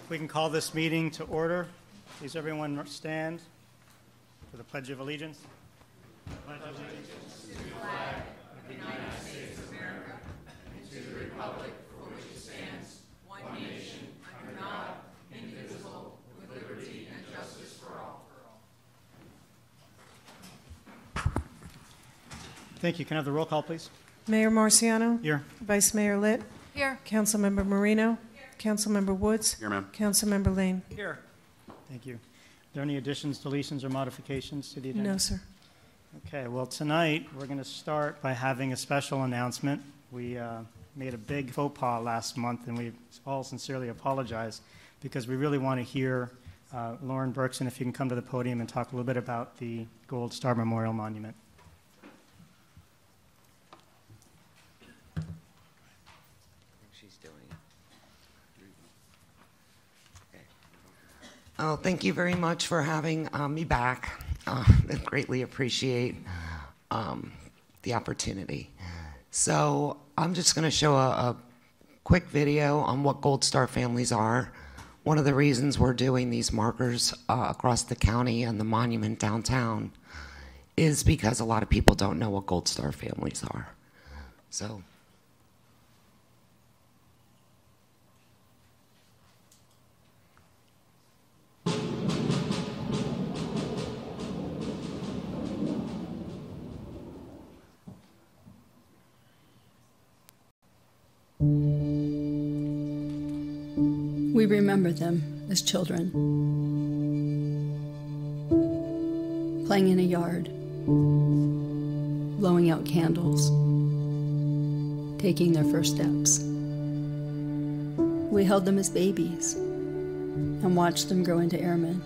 We can call this meeting to order. Please everyone stand for the Pledge of Allegiance. Pledge of allegiance to the flag of the United States of America and to the republic for which it stands, one nation, under God, indivisible, with liberty and justice for all. Thank you. Can I have the roll call, please? Mayor Marciano? Here. Vice Mayor Litt? Here. Councilmember Marino? Councilmember Woods? Here, ma'am. Councilmember Lane? Here. Thank you. Are there any additions, deletions, or modifications to the agenda? No, sir. Okay, well, tonight we're going to start by having a special announcement. We made a big faux pas last month, and we all sincerely apologize because we really want to hear Lauren Berkson, if you can come to the podium and talk a little bit about the Gold Star Memorial Monument. Oh, thank you very much for having me back. I greatly appreciate the opportunity. So I'm just going to show a quick video on what Gold Star families are. One of the reasons we're doing these markers across the county and the monument downtown is because a lot of people don't know what Gold Star families are. So. We remember them as children, playing in a yard, blowing out candles, taking their first steps. We held them as babies and watched them grow into airmen.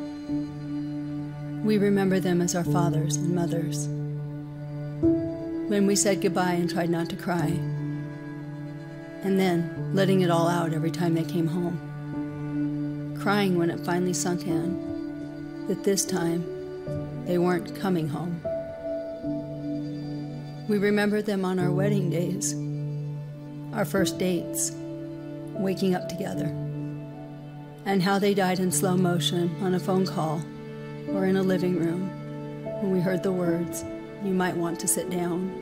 We remember them as our fathers and mothers, when we said goodbye and tried not to cry, and then letting it all out every time they came home, crying when it finally sunk in that this time they weren't coming home. We remember them on our wedding days, our first dates, waking up together, and how they died in slow motion on a phone call or in a living room when we heard the words, "You might want to sit down."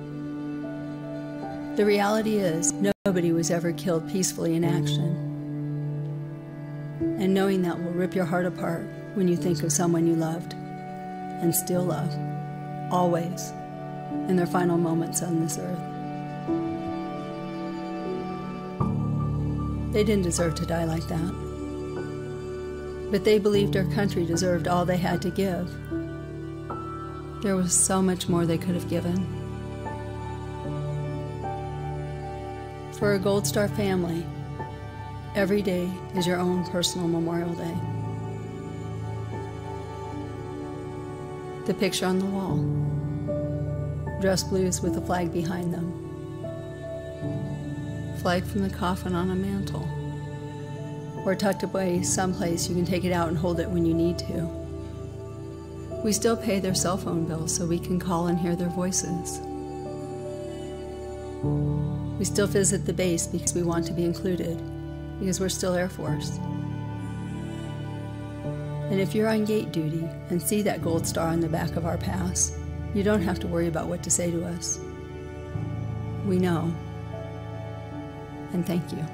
The reality is, nobody was ever killed peacefully in action. And knowing that will rip your heart apart when you think of someone you loved and still love, always, in their final moments on this earth. They didn't deserve to die like that. But they believed our country deserved all they had to give. There was so much more they could have given. For a Gold Star family, every day is your own personal Memorial Day. The picture on the wall, dressed blues with a flag behind them. Flag from the coffin on a mantle, or tucked away someplace you can take it out and hold it when you need to. We still pay their cell phone bills so we can call and hear their voices. We still visit the base because we want to be included, because we're still Air Force. And if you're on gate duty and see that gold star on the back of our pass, you don't have to worry about what to say to us. We know. And thank you.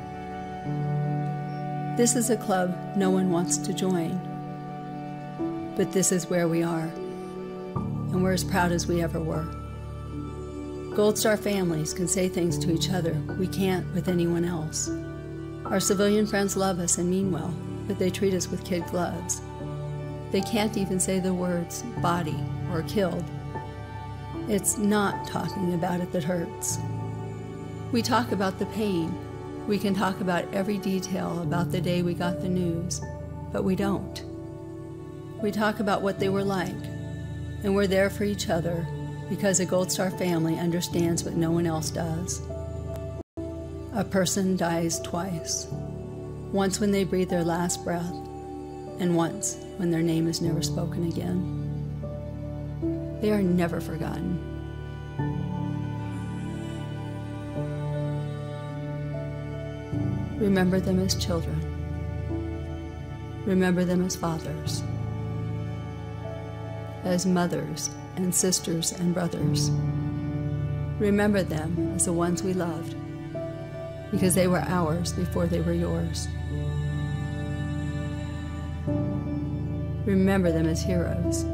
This is a club no one wants to join, but this is where we are, and we're as proud as we ever were. Gold Star families can say things to each other we can't with anyone else. Our civilian friends love us and mean well, but they treat us with kid gloves. They can't even say the words body or killed. It's not talking about it that hurts. We talk about the pain. We can talk about every detail about the day we got the news, but we don't. We talk about what they were like, and we're there for each other because a Gold Star family understands what no one else does. A person dies twice, once when they breathe their last breath, and once when their name is never spoken again. They are never forgotten. Remember them as children, Remember them as fathers, as mothers and sisters and brothers. Remember them as the ones we loved, because they were ours before they were yours. Remember them as heroes.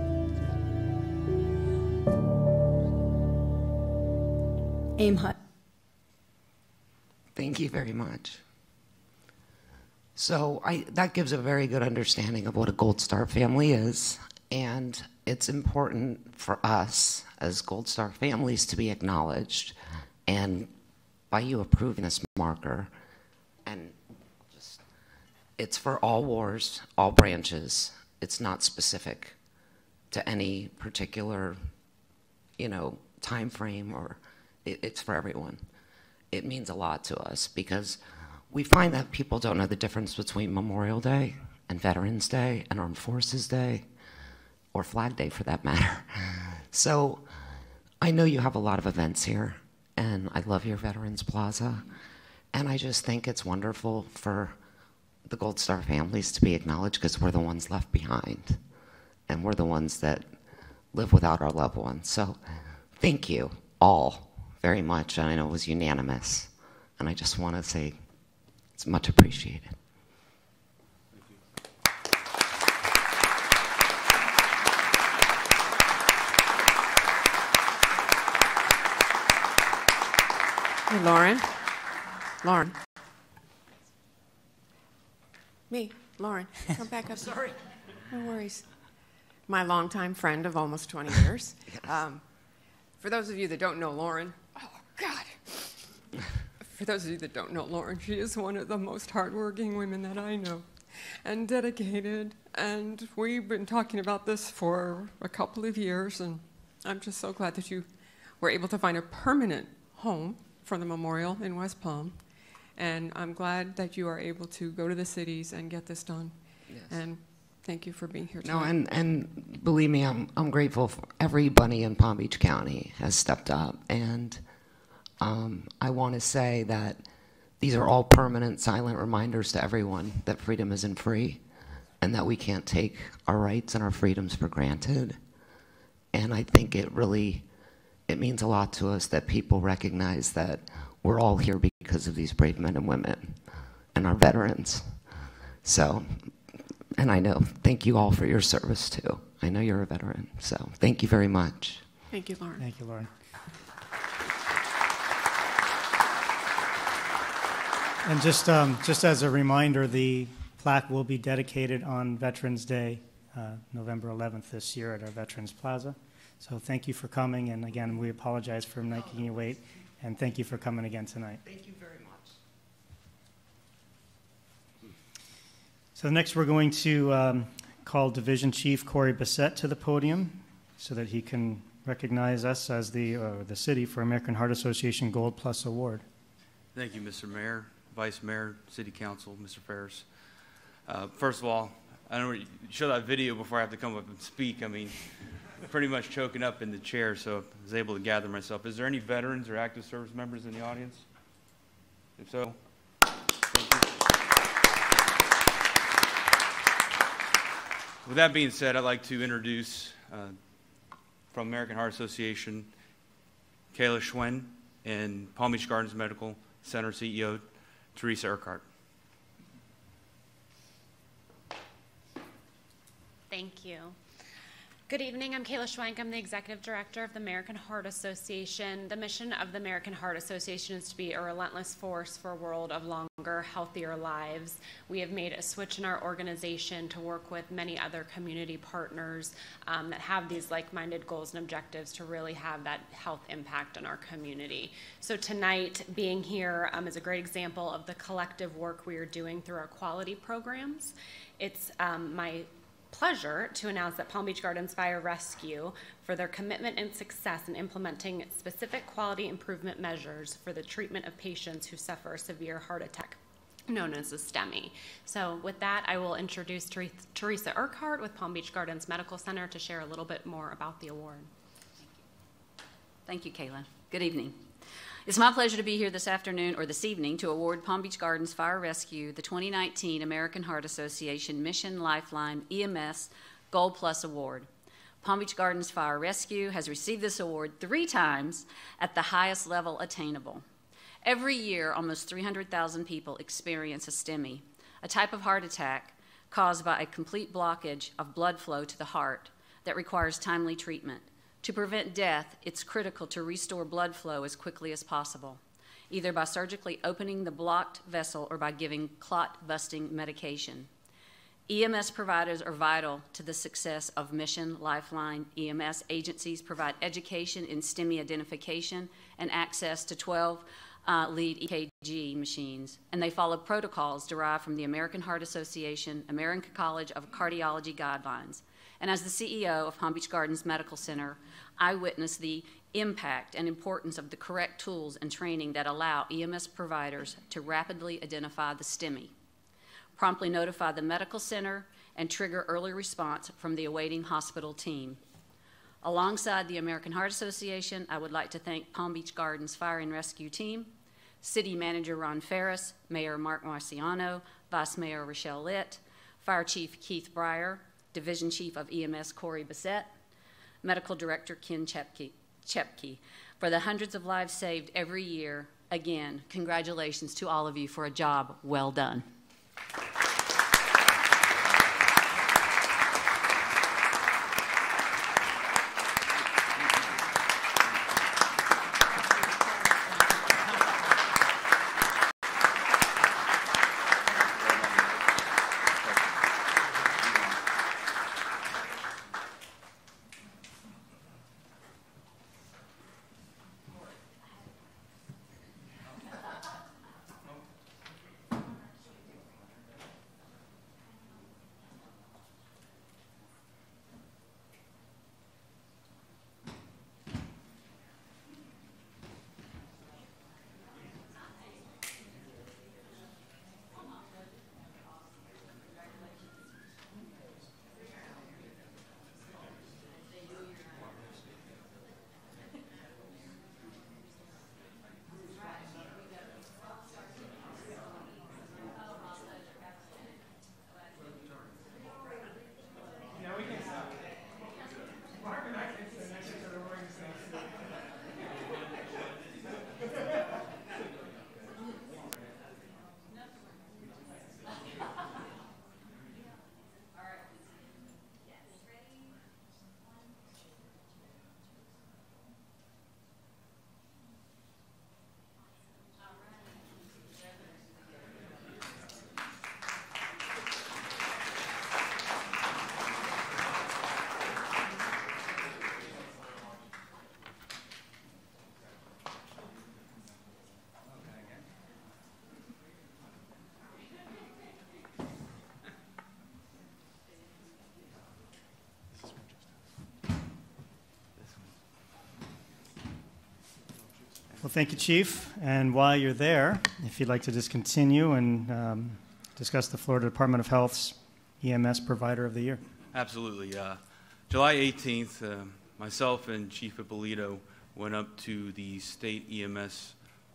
Aim high. Thank you very much. So that gives a very good understanding of what a Gold Star family is, and it's important for us as Gold Star families to be acknowledged, and by you approving this marker, and just, it's for all wars, all branches. It's not specific to any particular, time frame, or it's for everyone. It means a lot to us because we find that people don't know the difference between Memorial Day and Veterans Day and Armed Forces Day, or Flag Day for that matter. So I know you have a lot of events here, and I love your Veterans Plaza, and I just think it's wonderful for the Gold Star families to be acknowledged because we're the ones left behind, and we're the ones that live without our loved ones. So thank you all very much, and I know it was unanimous, and I just want to say it's much appreciated. Hey, Lauren. Lauren. Me, Lauren. Come back up. Sorry. No worries. My longtime friend of almost 20 years. For those of you that don't know Lauren, oh, God. For those of you that don't know Lauren, she is one of the most hardworking women that I know, and dedicated. And we've been talking about this for a couple of years, and I'm just so glad that you were able to find a permanent home for the memorial in West Palm. And I'm glad that you are able to go to the cities and get this done. Yes. And thank you for being here tonight. No, and believe me, I'm grateful for everybody in Palm Beach County has stepped up. And I want to say that these are all permanent, silent reminders to everyone that freedom isn't free and that we can't take our rights and our freedoms for granted. And I think it means a lot to us that people recognize that we're all here because of these brave men and women and our veterans. So, and I know, thank you all for your service too. I know you're a veteran, so thank you very much. Thank you, Lauren. Thank you, Lauren. And just as a reminder, the plaque will be dedicated on Veterans Day, November 11th this year at our Veterans Plaza. So thank you for coming, and again, we apologize for making you wait, and thank you for coming again tonight. Thank you very much. So next we're going to call Division Chief Corey Bassett to the podium so that he can recognize us as the city for American Heart Association Gold Plus Award. Thank you, Mr. Mayor, Vice Mayor, City Council, Mr. Ferris. First of all, I don't show that video before I have to come up and speak. I mean, pretty much choking up in the chair, so I was able to gather myself. Is there any veterans or active service members in the audience? If so, thank you. With that being said, I'd like to introduce from American Heart Association, Kayla Schwen, and Palm Beach Gardens Medical Center CEO, Teresa Urquhart. Thank you. Good evening, I'm Kayla Schwenk. I'm the Executive Director of the American Heart Association. The mission of the American Heart Association is to be a relentless force for a world of longer, healthier lives. We have made a switch in our organization to work with many other community partners that have these like-minded goals and objectives to really have that health impact in our community. So tonight, being here is a great example of the collective work we are doing through our quality programs. It's my pleasure to announce that Palm Beach Gardens Fire Rescue, for their commitment and success in implementing specific quality improvement measures for the treatment of patients who suffer a severe heart attack, known as a STEMI. So with that, I will introduce Teresa Urquhart with Palm Beach Gardens Medical Center to share a little bit more about the award. Thank you, Kayla. Good evening. It's my pleasure to be here this afternoon, or this evening, to award Palm Beach Gardens Fire Rescue the 2019 American Heart Association Mission Lifeline EMS Gold Plus Award. Palm Beach Gardens Fire Rescue has received this award 3 times at the highest level attainable. Every year, almost 300,000 people experience a STEMI, a type of heart attack caused by a complete blockage of blood flow to the heart that requires timely treatment. To prevent death, it's critical to restore blood flow as quickly as possible, either by surgically opening the blocked vessel or by giving clot-busting medication. EMS providers are vital to the success of Mission Lifeline. EMS agencies provide education in STEMI identification and access to 12 lead EKG machines, and they follow protocols derived from the American Heart Association, American College of Cardiology guidelines. And as the CEO of Palm Beach Gardens Medical Center, I witnessed the impact and importance of the correct tools and training that allow EMS providers to rapidly identify the STEMI, promptly notify the medical center, and trigger early response from the awaiting hospital team. Alongside the American Heart Association, I would like to thank Palm Beach Gardens Fire and Rescue Team, City Manager Ron Ferris, Mayor Mark Marciano, Vice Mayor Rochelle Litt, Fire Chief Keith Breyer, Division Chief of EMS Corey Bissett, Medical Director Ken Chepke, for the hundreds of lives saved every year. Again, congratulations to all of you for a job well done. Well, thank you, Chief. And while you're there, if you'd like to just continue and discuss the Florida Department of Health's EMS Provider of the Year. Absolutely. July 18th, myself and Chief Ippolito went up to the state EMS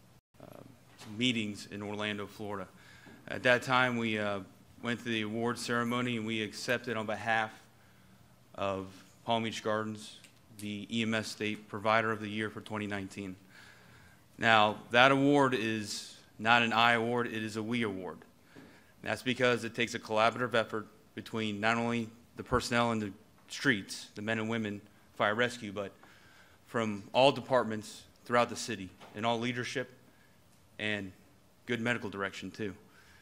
meetings in Orlando, Florida. At that time, we went to the award ceremony and we accepted on behalf of Palm Beach Gardens the EMS State Provider of the Year for 2019. Now, that award is not an I award, it is a we award. And that's because it takes a collaborative effort between not only the personnel in the streets, the men and women fire rescue, but from all departments throughout the city, and all leadership and good medical direction too.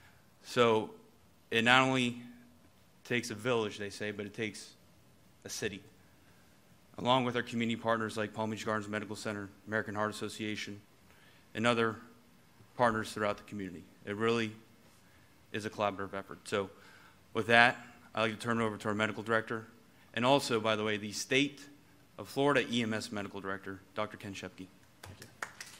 So it not only takes a village, they say, but it takes a city. Along with our community partners like Palm Beach Gardens Medical Center, American Heart Association, and other partners throughout the community. It really is a collaborative effort. So with that, I'd like to turn it over to our medical director, and also, by the way, the State of Florida EMS Medical Director, Dr. Ken Chepke. Thank you.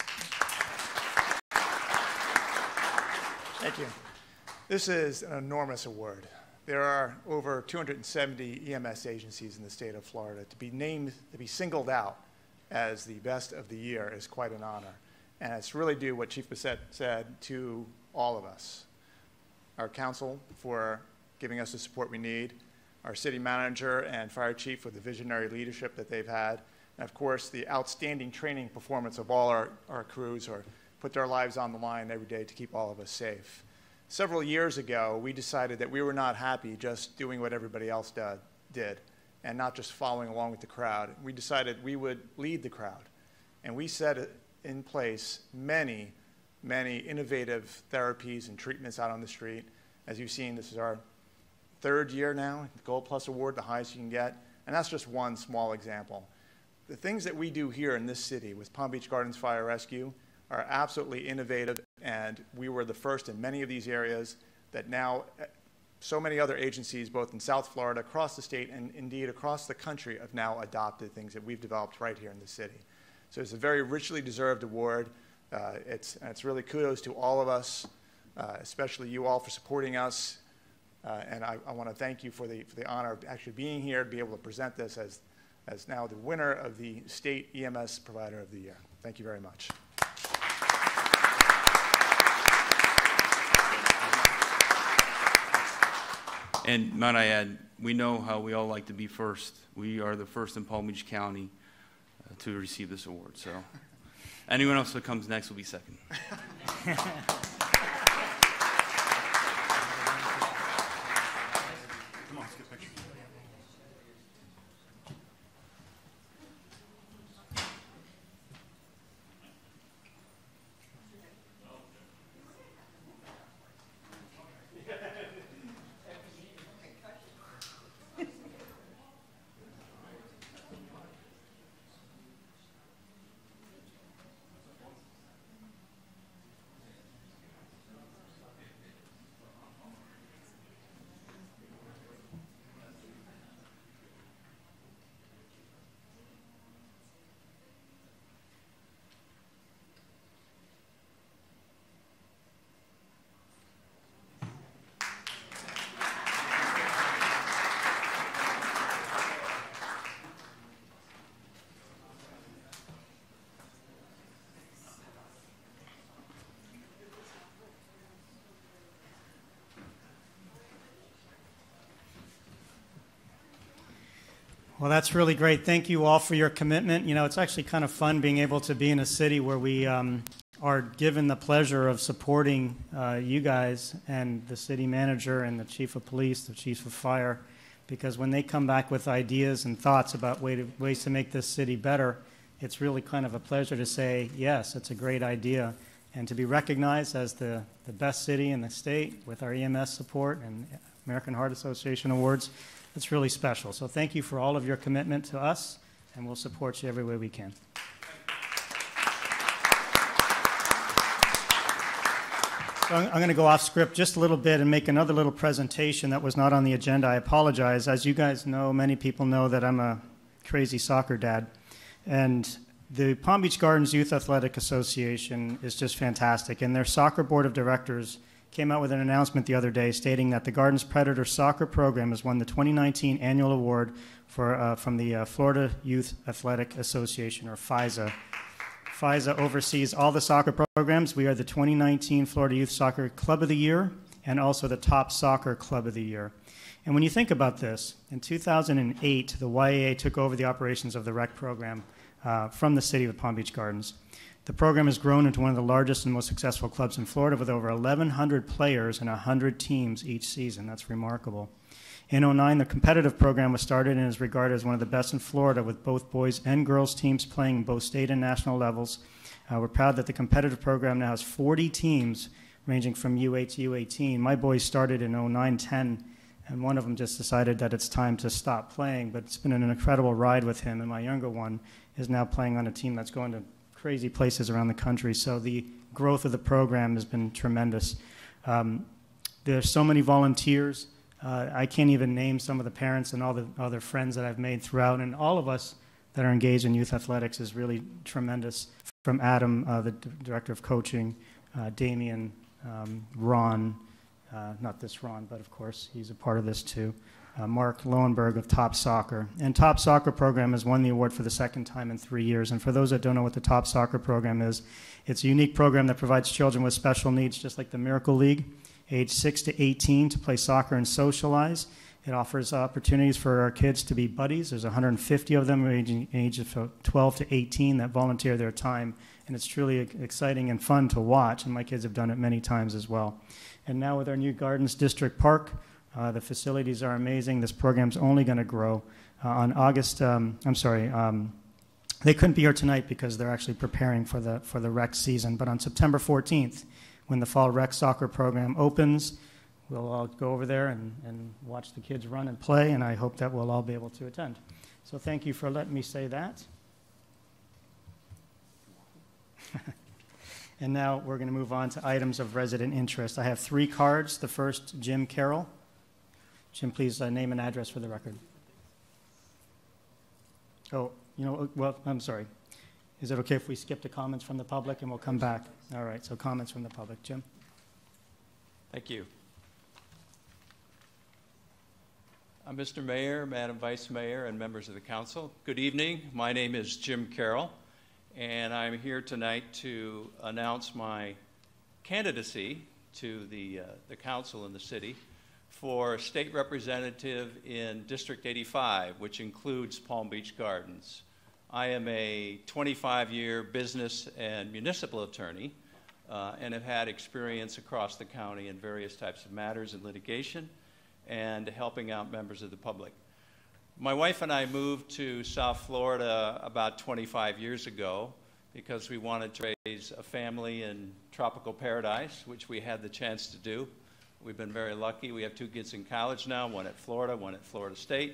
Thank you. This is an enormous award. There are over 270 EMS agencies in the state of Florida. To be named, to be singled out as the best of the year is quite an honor. And it's really due what Chief Bissett said to all of us. Our council for giving us the support we need, our city manager and fire chief for the visionary leadership that they've had, and of course the outstanding training performance of all our crews who put their lives on the line every day to keep all of us safe. Several years ago, we decided that we were not happy just doing what everybody else did and not just following along with the crowd. We decided we would lead the crowd. And we set in place many, many innovative therapies and treatments out on the street. As you've seen, this is our third year now, the Gold Plus Award, the highest you can get. And that's just one small example. The things that we do here in this city with Palm Beach Gardens Fire Rescue are absolutely innovative, and we were the first in many of these areas that now so many other agencies, both in South Florida, across the state, and indeed across the country, have now adopted things that we've developed right here in the city. So it's a very richly deserved award. It's really kudos to all of us, especially you all for supporting us. And I want to thank you for the honor of actually being here to be able to present this as now the winner of the State EMS Provider of the Year. Thank you very much. And might I add, we know how we all like to be first. We are the first in Palm Beach County to receive this award. So anyone else that comes next will be second. Come on, let's get a picture. Well, that's really great. Thank you all for your commitment. You know, it's actually kind of fun being able to be in a city where we are given the pleasure of supporting you guys and the city manager and the chief of police, the chief of fire, because when they come back with ideas and thoughts about ways to make this city better, it's really kind of a pleasure to say, yes, it's a great idea. And to be recognized as the best city in the state with our EMS support and American Heart Association awards, it's really special. So thank you for all of your commitment to us, and we'll support you every way we can. So I'm going to go off script just a little bit and make another little presentation that was not on the agenda. I apologize. As you guys know, many people know that I'm a crazy soccer dad. And the Palm Beach Gardens Youth Athletic Association is just fantastic. And their soccer board of directors came out with an announcement the other day stating that the Gardens Predator Soccer Program has won the 2019 annual award from the Florida Youth Athletic Association, or FISA. FISA oversees all the soccer programs. We are the 2019 Florida Youth Soccer Club of the Year and also the top soccer club of the year. And when you think about this, in 2008, the YAA took over the operations of the rec program from the city of Palm Beach Gardens. The program has grown into one of the largest and most successful clubs in Florida with over 1,100 players and 100 teams each season. That's remarkable. In 2009, the competitive program was started and is regarded as one of the best in Florida, with both boys and girls teams playing both state and national levels. We're proud that the competitive program now has 40 teams ranging from U8 to U18. My boys started in 2009-10, and one of them just decided that it's time to stop playing, but it's been an incredible ride with him, and my younger one is now playing on a team that's going to crazy places around the country. So the growth of the program has been tremendous. There's so many volunteers. I can't even name some of the parents and all the other friends that I've made throughout, and all of us that are engaged in youth athletics is really tremendous. From Adam, the director of coaching, Damien, Ron, not this Ron, but of course he's a part of this too. Mark Lowenberg of Top Soccer. And Top Soccer program has won the award for the second time in 3 years. And for those that don't know what the Top Soccer program is, it's a unique program that provides children with special needs, just like the Miracle League, age 6 to 18, to play soccer and socialize. It offers opportunities for our kids to be buddies. There's 150 of them ranging ages of 12 to 18 that volunteer their time. And it's truly exciting and fun to watch. And my kids have done it many times as well. And now with our new Gardens District Park, the facilities are amazing. This program's only going to grow. On August, they couldn't be here tonight because they're actually preparing for the rec season. But on September 14th, when the fall rec soccer program opens, we'll all go over there and watch the kids run and play, and I hope that we'll all be able to attend. So thank you for letting me say that. And now we're going to move on to items of resident interest. I have 3 cards. The first, Jim Carroll. Jim, please name and address for the record. Oh, well, I'm sorry. Is it okay if we skip to comments from the public and we'll come back? All right, so comments from the public. Jim? Thank you. Mr. Mayor, Madam Vice Mayor, and members of the council, good evening. My name is Jim Carroll, and I'm here tonight to announce my candidacy to the council in the city for state representative in District 85, which includes Palm Beach Gardens. I am a 25-year business and municipal attorney and have had experience across the county in various types of matters and litigation and helping out members of the public. My wife and I moved to South Florida about 25 years ago because we wanted to raise a family in tropical paradise, which we had the chance to do. We've been very lucky. We have 2 kids in college now, one at Florida, one at Florida State.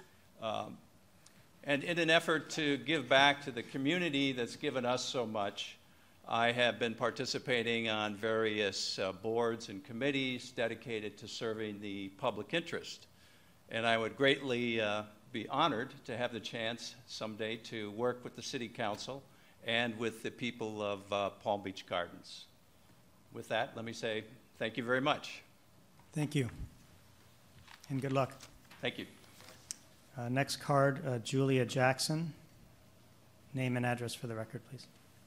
And in an effort to give back to the community that's given us so much, I have been participating on various boards and committees dedicated to serving the public interest. And I would greatly be honored to have the chance someday to work with the City Council and with the people of Palm Beach Gardens. With that, let me say thank you very much. Thank you. And good luck. Thank you. Next card, Julia Jackson. Name and address for the record, please.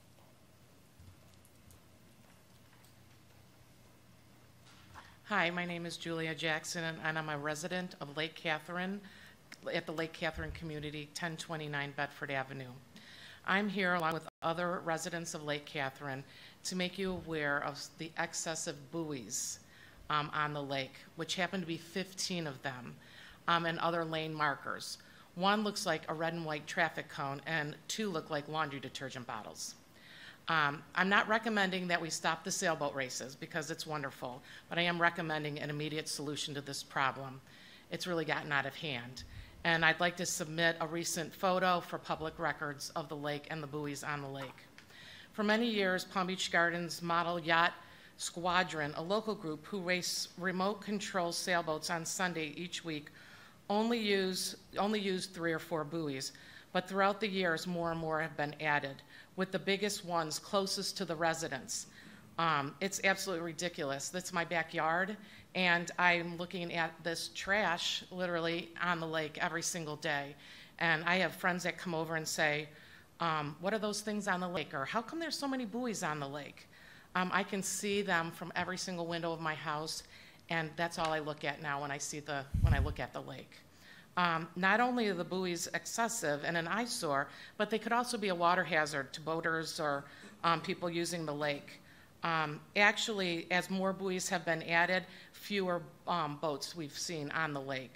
Hi, my name is Julia Jackson, and I'm a resident of Lake Catherine, at the Lake Catherine Community, 1029 Bedford Avenue. I'm here along with other residents of Lake Catherine to make you aware of the excessive buoys on the lake, which happen to be 15 of them, and other lane markers. One looks like a red and white traffic cone, and 2 look like laundry detergent bottles. I'm not recommending that we stop the sailboat races because it's wonderful, but I am recommending an immediate solution to this problem. It's really gotten out of hand. And I'd like to submit a recent photo for public records of the lake and the buoys on the lake. For many years, Palm Beach Gardens Model Yacht Squadron, a local group who race remote control sailboats on Sunday each week, only used 3 or 4 buoys, but throughout the years, more and more have been added, with the biggest ones closest to the residents. It's absolutely ridiculous. That's my backyard, and I'm looking at this trash literally on the lake every single day. And I have friends that come over and say, what are those things on the lake? Or how come there's so many buoys on the lake? I can see them from every single window of my house, and that's all I look at now when I look at the lake. Not only are the buoys excessive and an eyesore, but they could also be a water hazard to boaters or people using the lake. Actually, as more buoys have been added, fewer boats we've seen on the lake.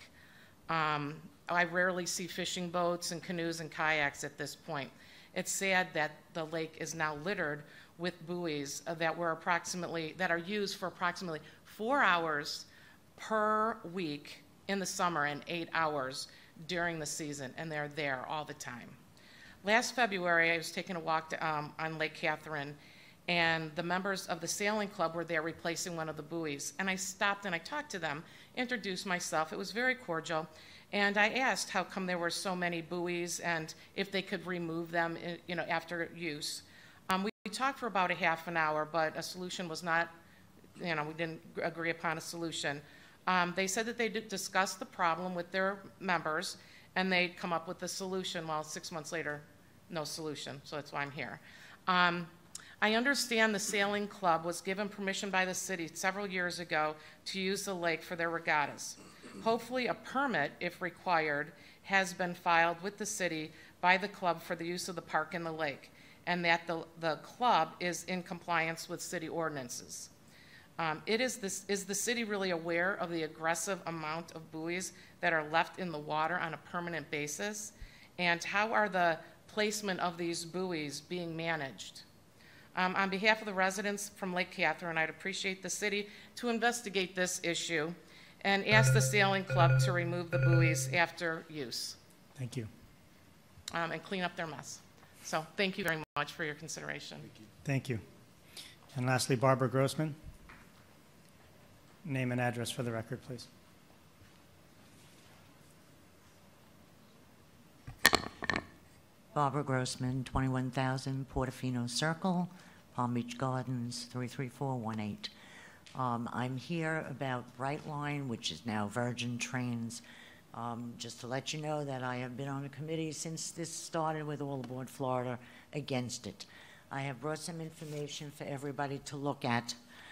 I rarely see fishing boats and canoes and kayaks at this point. It's sad that the lake is now littered with buoys that are used for approximately 4 hours per week in the summer and 8 hours during the season, and they're there all the time. Last February, I was taking a walk on Lake Catherine, and the members of the sailing club were there replacing one of the buoys. And I stopped and I talked to them, introduced myself. It was very cordial. And I asked how come there were so many buoys and if they could remove them, after use. We talked for about a half an hour, but a solution was not we didn't agree upon a solution. They said that they did discuss the problem with their members, and they'd come up with a solution. Well, 6 months later, no solution, so that's why I'm here. I understand the sailing club was given permission by the city several years ago to use the lake for their regattas. Hopefully a permit, if required, has been filed with the city by the club for the use of the park and the lake, and that the club is in compliance with city ordinances. Is the city really aware of the aggressive amount of buoys that are left in the water on a permanent basis? And how are the placement of these buoys being managed? On behalf of the residents from Lake Catherine, I'd appreciate the city to investigate this issue and ask the sailing club to remove the buoys after use. Thank you. And clean up their mess. So thank you very much for your consideration. Thank you. And lastly, Barbara Grossman. Name and address for the record, please. Barbara Grossman, 21,000 Portofino Circle, Palm Beach Gardens, 33418. I'm here about Brightline, which is now Virgin Trains. Just to let you know that I have been on a committee since this started with All Aboard Florida against it. I have brought some information for everybody to look at.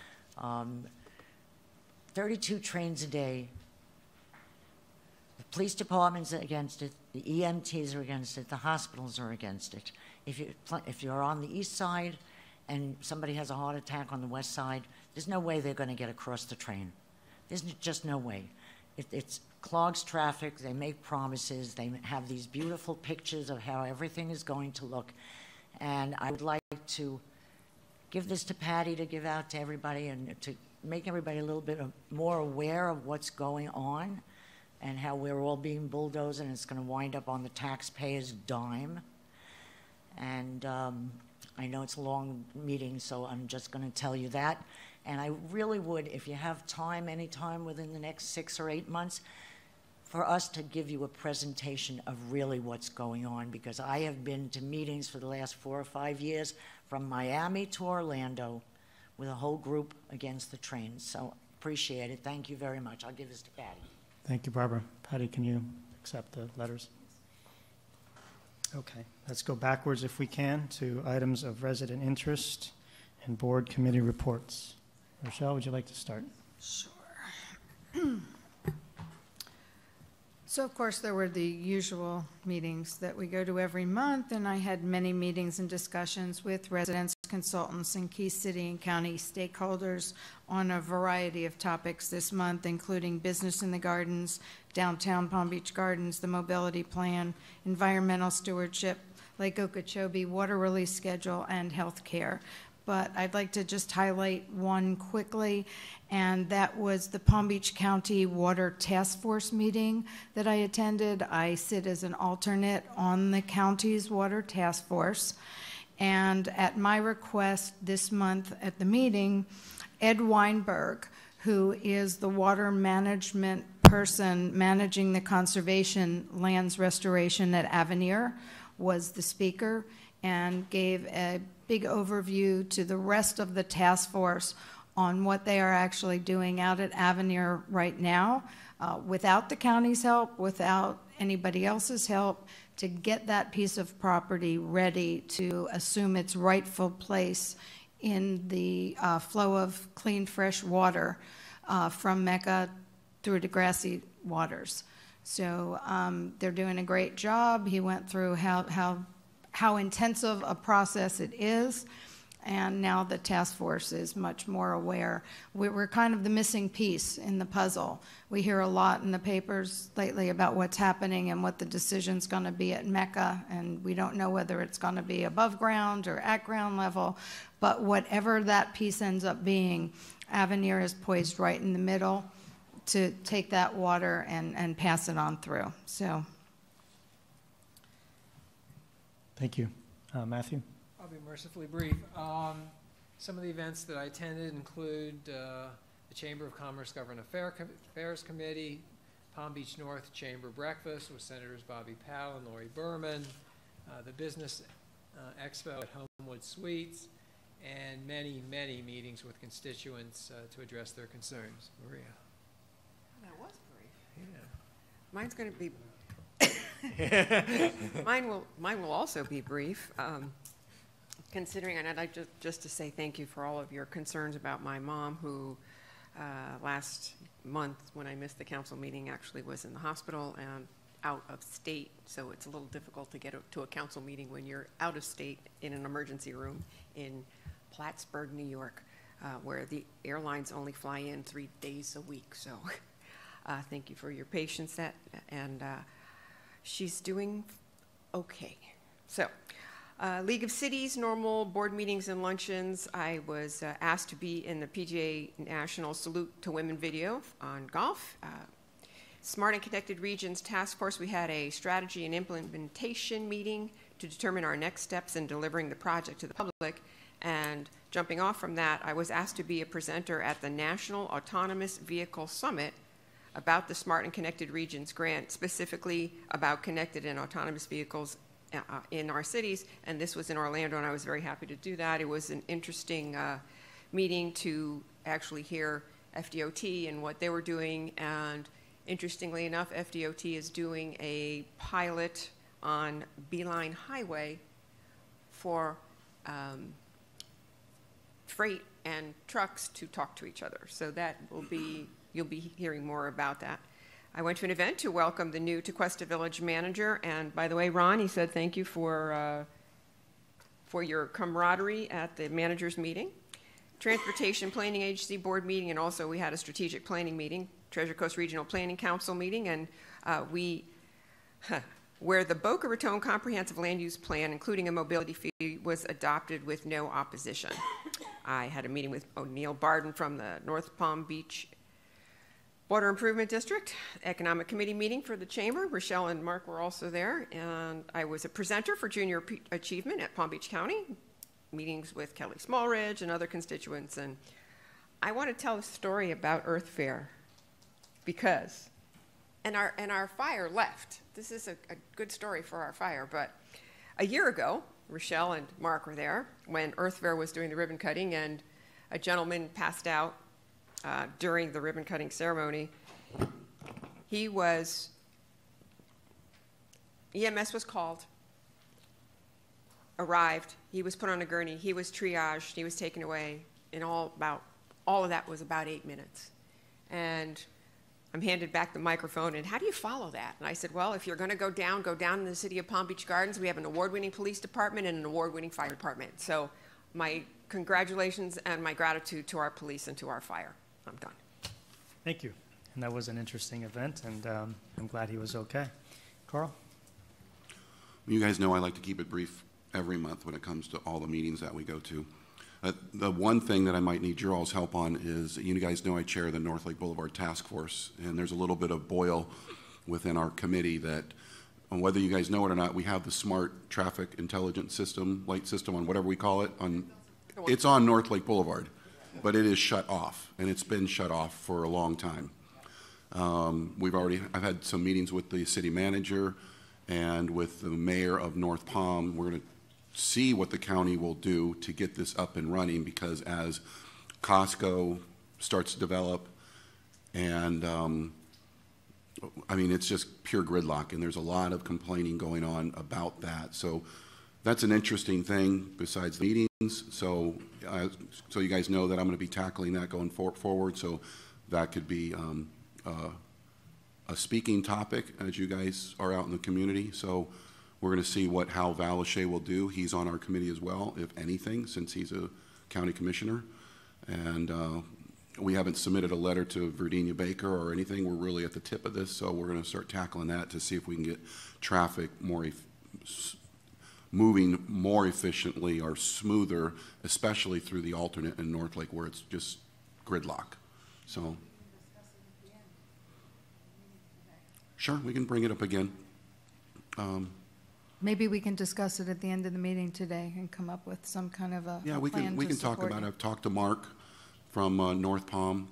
32 trains a day. The police department's against it, the EMTs are against it, the hospitals are against it. If you're on the east side and somebody has a heart attack on the west side, there's no way they're going to get across the train. There's just no way. It clogs traffic, they make promises, they have these beautiful pictures of how everything is going to look. And I would like to give this to Patty to give out to everybody and to make everybody a little bit more aware of what's going on and how we're all being bulldozed and it's going to wind up on the taxpayer's dime. And I know it's a long meeting, so I'm just going to tell you that. And I really would, if you have time, any time within the next 6 or 8 months, for us to give you a presentation of really what's going on, because I have been to meetings for the last 4 or 5 years from Miami to Orlando with a whole group against the trains. So appreciate it. Thank you very much. I'll give this to Patty. Thank you, Barbara. Patty, can you accept the letters? Okay, let's go backwards if we can to items of resident interest and board committee reports. Rochelle, would you like to start? Sure. So, of course, there were the usual meetings that we go to every month, and I had many meetings and discussions with residents, consultants, and key city and county stakeholders on a variety of topics this month, including business in the gardens, downtown Palm Beach Gardens, the mobility plan, environmental stewardship, Lake Okeechobee, water release schedule, and health care. But I'd like to just highlight one quickly, and that was the Palm Beach County Water Task Force meeting that I attended. I sit as an alternate on the county's Water Task Force, and at my request this month at the meeting, Ed Weinberg, who is the water management person managing the conservation lands restoration at Avenir, was the speaker and gave a big overview to the rest of the task force on what they are actually doing out at Avenir right now, without the county's help, without anybody else's help, to get that piece of property ready to assume its rightful place in the flow of clean, fresh water from Mecca through to Grassy Waters. So they're doing a great job. He went through how intensive a process it is, and now the task force is much more aware. We're kind of the missing piece in the puzzle. We hear a lot in the papers lately about what's happening and what the decision's going to be at Mecca, and we don't know whether it's going to be above ground or at ground level, but whatever that piece ends up being, Avenir is poised right in the middle to take that water and pass it on through. So. Thank you. Matthew? I'll be mercifully brief. Some of the events that I attended include the Chamber of Commerce Government Affairs Committee, Palm Beach North Chamber Breakfast with Senators Bobby Powell and Lori Berman, the Business Expo at Homewood Suites, and many, many meetings with constituents to address their concerns. Maria. That was brief. Yeah. Mine's going to be. Mine will also be brief. Considering, and I'd like just to say thank you for all of your concerns about my mom, who last month, when I missed the council meeting, actually was in the hospital and out of state. So it's a little difficult to get to a council meeting when you're out of state in an emergency room in Plattsburgh, New York, where the airlines only fly in 3 days a week. So thank you for your patience. And she's doing okay. So. League of Cities, normal board meetings and luncheons. I was asked to be in the PGA National Salute to Women video on golf. Smart and Connected Regions Task Force, we had a strategy and implementation meeting to determine our next steps in delivering the project to the public. And jumping off from that, I was asked to be a presenter at the National Autonomous Vehicle Summit about the Smart and Connected Regions grant, specifically about connected and autonomous vehicles in our cities, and this was in Orlando, and I was very happy to do that. It was an interesting meeting to actually hear FDOT and what they were doing, and interestingly enough, FDOT is doing a pilot on Beeline Highway for freight and trucks to talk to each other. So that will be, you'll be hearing more about that. I went to an event to welcome the new Tequesta Village manager, and by the way, Ron, he said thank you for your camaraderie at the managers meeting. Transportation Planning Agency board meeting, and also we had a strategic planning meeting, Treasure Coast Regional Planning Council meeting, and where the Boca Raton Comprehensive Land Use Plan, including a mobility fee, was adopted with no opposition. I had a meeting with O'Neill Barden from the North Palm Beach Water Improvement District, Economic Committee meeting for the Chamber. Rochelle and Mark were also there, and I was a presenter for Junior Achievement at Palm Beach County, meetings with Kelly Smallridge and other constituents. And I want to tell a story about Earth Fair because, and our fire left. This is a good story for our fire, but a year ago, Rochelle and Mark were there when Earth Fair was doing the ribbon cutting, and a gentleman passed out during the ribbon cutting ceremony. EMS was called, arrived, he was put on a gurney, he was triaged, he was taken away, and all of that was about 8 minutes. And I'm handed back the microphone, and how do you follow that? And I said, well, if you're going to go down in the city of Palm Beach Gardens. We have an award-winning police department and an award-winning fire department. So my congratulations and my gratitude to our police and to our fire. I'm done. Thank you. And that was an interesting event, and I'm glad he was okay. Carl? You guys know I like to keep it brief every month when it comes to all the meetings that we go to. The one thing that I might need your all's help on is, you guys know I chair the North Lake Boulevard Task Force, and there's a little bit of boil within our committee that, whether you guys know it or not, we have the smart traffic intelligence system, light system, on whatever we call it. It's on North Lake Boulevard, but it is shut off, and it's been shut off for a long time. I've had some meetings with the city manager and with the mayor of North Palm. We're going to see what the county will do to get this up and running, because as Costco starts to develop, and I mean, it's just pure gridlock, and there's a lot of complaining going on about that. So that's an interesting thing besides the meetings. So you guys know that I'm going to be tackling that going forward. So that could be a speaking topic as you guys are out in the community. So we're going to see what Hal Valashay will do. He's on our committee as well, if anything, since he's a county commissioner. And we haven't submitted a letter to Virginia Baker or anything. We're really at the tip of this, so we're going to start tackling that to see if we can get traffic moving more efficiently or smoother, especially through the alternate in North Lake where it's just gridlock. So, sure, we can bring it up again. Maybe we can discuss it at the end of the meeting today and come up with some kind of a yeah, we can talk about it. I've talked to Mark from North Palm.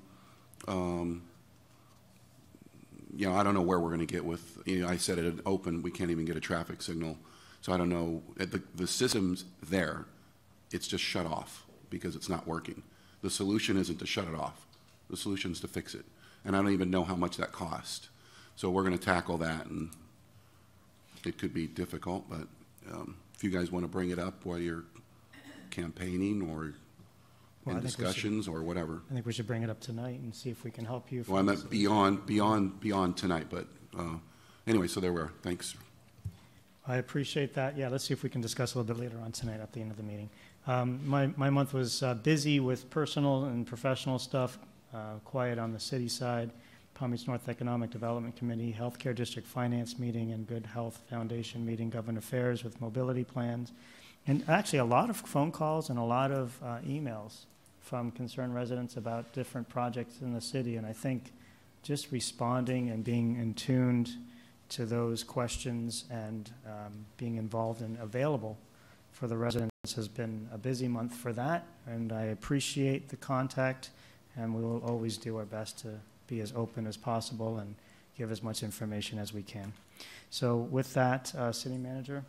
You know, I don't know where we're going to get with. I said it had open. We can't even get a traffic signal, so I don't know. The system's there. It's just shut off. because it's not working. The solution isn't to shut it off. The solution is to fix it. And I don't even know how much that cost. So we're going to tackle that, and it could be difficult, but if you guys want to bring it up while you're campaigning or in discussions or whatever. I think we should bring it up tonight and see if we can help you. Well, I meant beyond tonight, but anyway, so there we are. Thanks. I appreciate that. Yeah, let's see if we can discuss a little bit later on tonight at the end of the meeting. My month was busy with personal and professional stuff, quiet on the city side, Palm Beach North Economic Development Committee, Healthcare District Finance meeting, and Good Health Foundation meeting, Government Affairs with mobility plans, and actually a lot of phone calls and a lot of emails from concerned residents about different projects in the city. And I think just responding and being in tuned to those questions and being involved and available for the residents has been a busy month for that, and I appreciate the contact, and we will always do our best to be as open as possible and give as much information as we can. So with that, City Manager.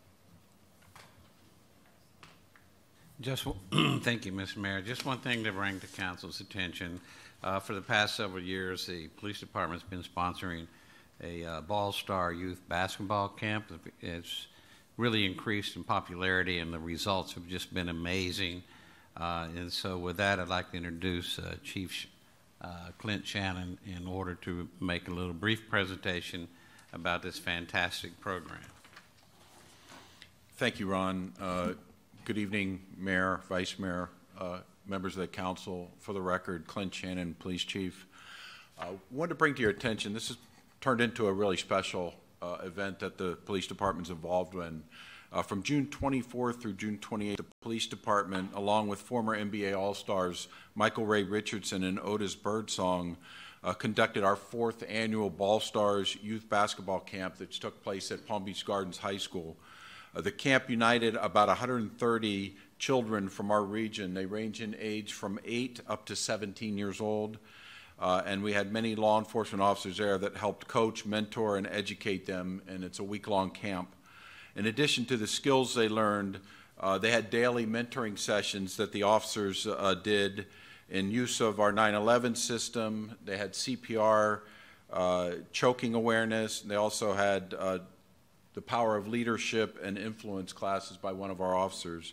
Thank you, Mr. Mayor. Just one thing to bring to council's attention. For the past several years, the police department's been sponsoring a Ball Star youth basketball camp. It's really increased in popularity, and the results have just been amazing. And so with that, I'd like to introduce Chief Clint Shannon in order to make a little brief presentation about this fantastic program. Thank you, Ron. Good evening, Mayor, Vice Mayor, members of the council. For the record, Clint Shannon, Police Chief. Wanted to bring to your attention, this has turned into a really special event that the police department's involved in. From June 24th through June 28th, the police department, along with former NBA All-Stars Michael Ray Richardson and Otis Birdsong, conducted our 4th annual Ball Stars youth basketball camp that took place at Palm Beach Gardens High School. The camp united about 130 children from our region. They range in age from 8 up to 17 years old. And we had many law enforcement officers there that helped coach, mentor, and educate them, and it's a week-long camp. In addition to the skills they learned, they had daily mentoring sessions that the officers did in use of our 9/11 system. They had CPR, choking awareness. They also had the power of leadership and influence classes by one of our officers.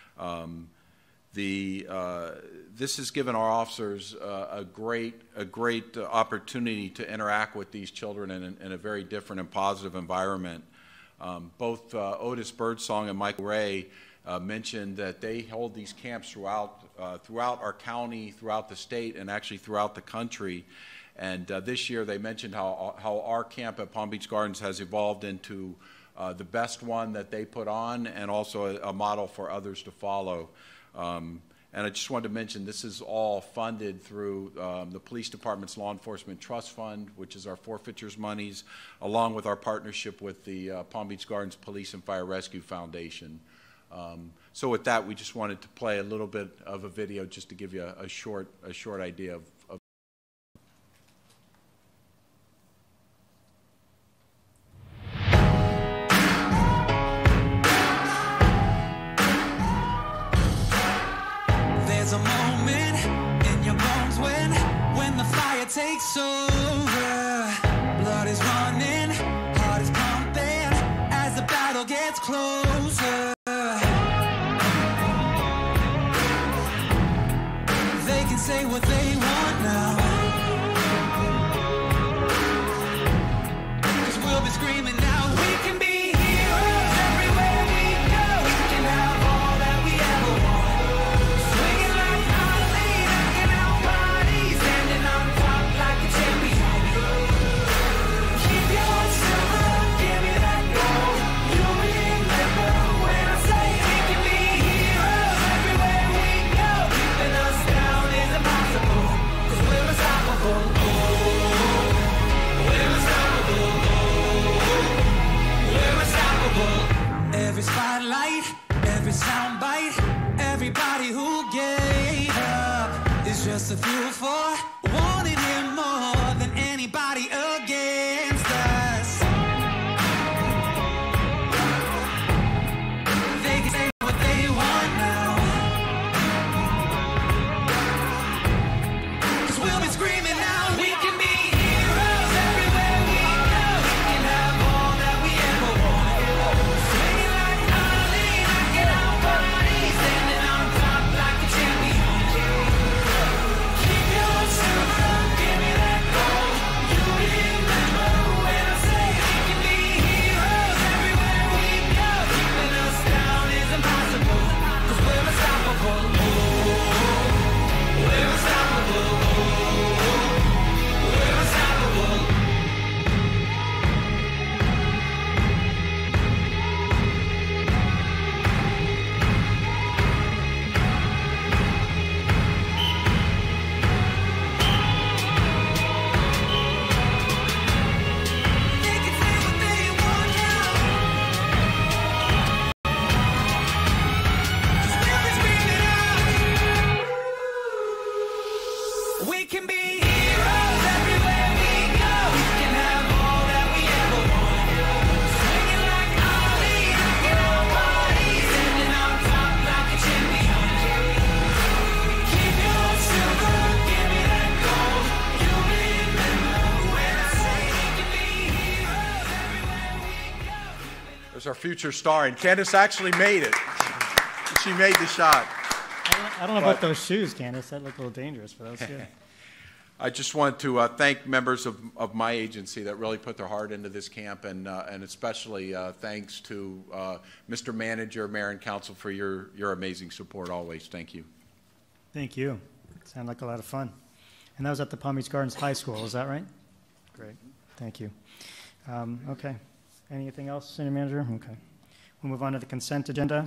This has given our officers a great opportunity to interact with these children in a very different and positive environment. Both Otis Birdsong and Michael Ray mentioned that they hold these camps throughout our county, throughout the state, and actually throughout the country. And this year they mentioned how our camp at Palm Beach Gardens has evolved into the best one that they put on, and also a model for others to follow. And I just wanted to mention this is all funded through the Police Department's Law Enforcement Trust Fund, which is our forfeitures monies, along with our partnership with the Palm Beach Gardens Police and Fire Rescue Foundation. So with that, we just wanted to play a little bit of a video just to give you a short idea of There's a moment in your bones when the fire takes over. Blood is running, heart is pumping as the battle gets closer. They can say what they want now, 'cause we'll be screaming now. We can be heroes everywhere we go. We can have all that we ever want. Swinging like Harley, knocking out bodies, standing on top like a champion. Keep your silver, give me that gold. You'll remember when I say we can be heroes everywhere we go. Keeping us down is impossible. There's our future star, and Candace actually made it. She made the shot. I don't know about those shoes, Candace. That looked a little dangerous, but that was good. I just want to thank members of my agency that really put their heart into this camp, and especially thanks to Mr. Manager, Mayor, and Council for your amazing support always. Thank you. Thank you. Sounded like a lot of fun. And that was at the Palm Beach Gardens High School, is that right? Great. Thank you. Okay. Anything else, City Manager? Okay. We'll move on to the consent agenda.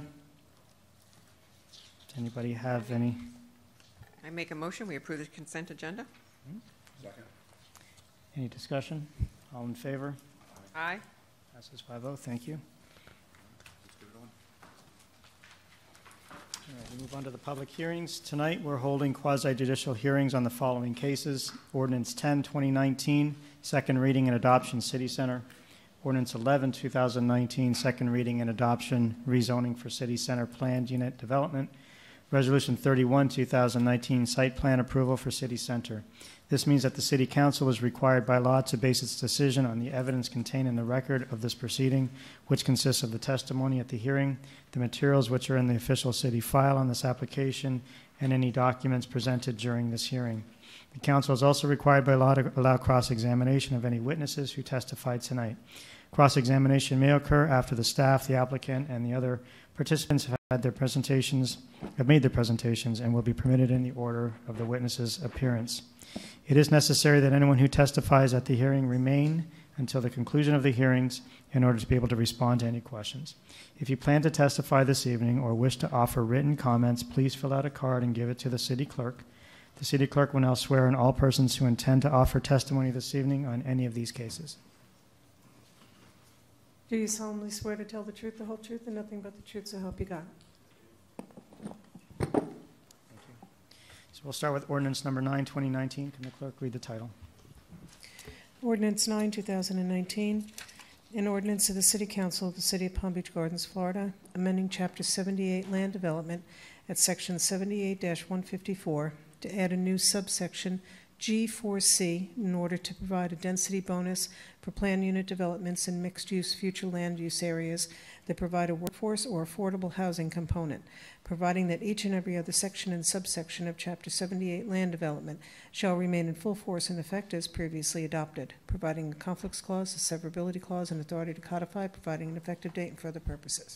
Does anybody have any? I make a motion, we approve the consent agenda. Second. Any discussion? All in favor? Aye. Passes 5-0. Thank you. All right, we move on to the public hearings. Tonight, we're holding quasi-judicial hearings on the following cases. Ordinance 10, 2019, second reading and adoption, City Center. Ordinance 11, 2019, second reading and adoption, rezoning for City Center planned unit development. Resolution 31, 2019, site plan approval for City Center. This means that the City Council is required by law to base its decision on the evidence contained in the record of this proceeding, which consists of the testimony at the hearing, the materials which are in the official city file on this application, and any documents presented during this hearing. The Council is also required by law to allow cross-examination of any witnesses who testified tonight. Cross-examination may occur after the staff, the applicant, and the other participants have made their presentations, and will be permitted in the order of the witness's appearance. It is necessary that anyone who testifies at the hearing remain until the conclusion of the hearings in order to be able to respond to any questions. If you plan to testify this evening or wish to offer written comments, please fill out a card and give it to the city clerk. The city clerk will now swear in all persons who intend to offer testimony this evening on any of these cases. Do you solemnly swear to tell the truth, the whole truth, and nothing but the truth, so help you God? So we'll start with ordinance number 9, 2019. Can the clerk read the title? Ordinance 9, 2019, an ordinance of the City Council of the City of Palm Beach Gardens, Florida, amending Chapter 78 Land Development at Section 78-154 to add a new subsection G4C in order to provide a density bonus for planned unit developments in mixed-use future land use areas that provide a workforce or affordable housing component, providing that each and every other section and subsection of Chapter 78 Land Development shall remain in full force and effect as previously adopted, providing a conflicts clause, a severability clause, and authority to codify, providing an effective date and further purposes.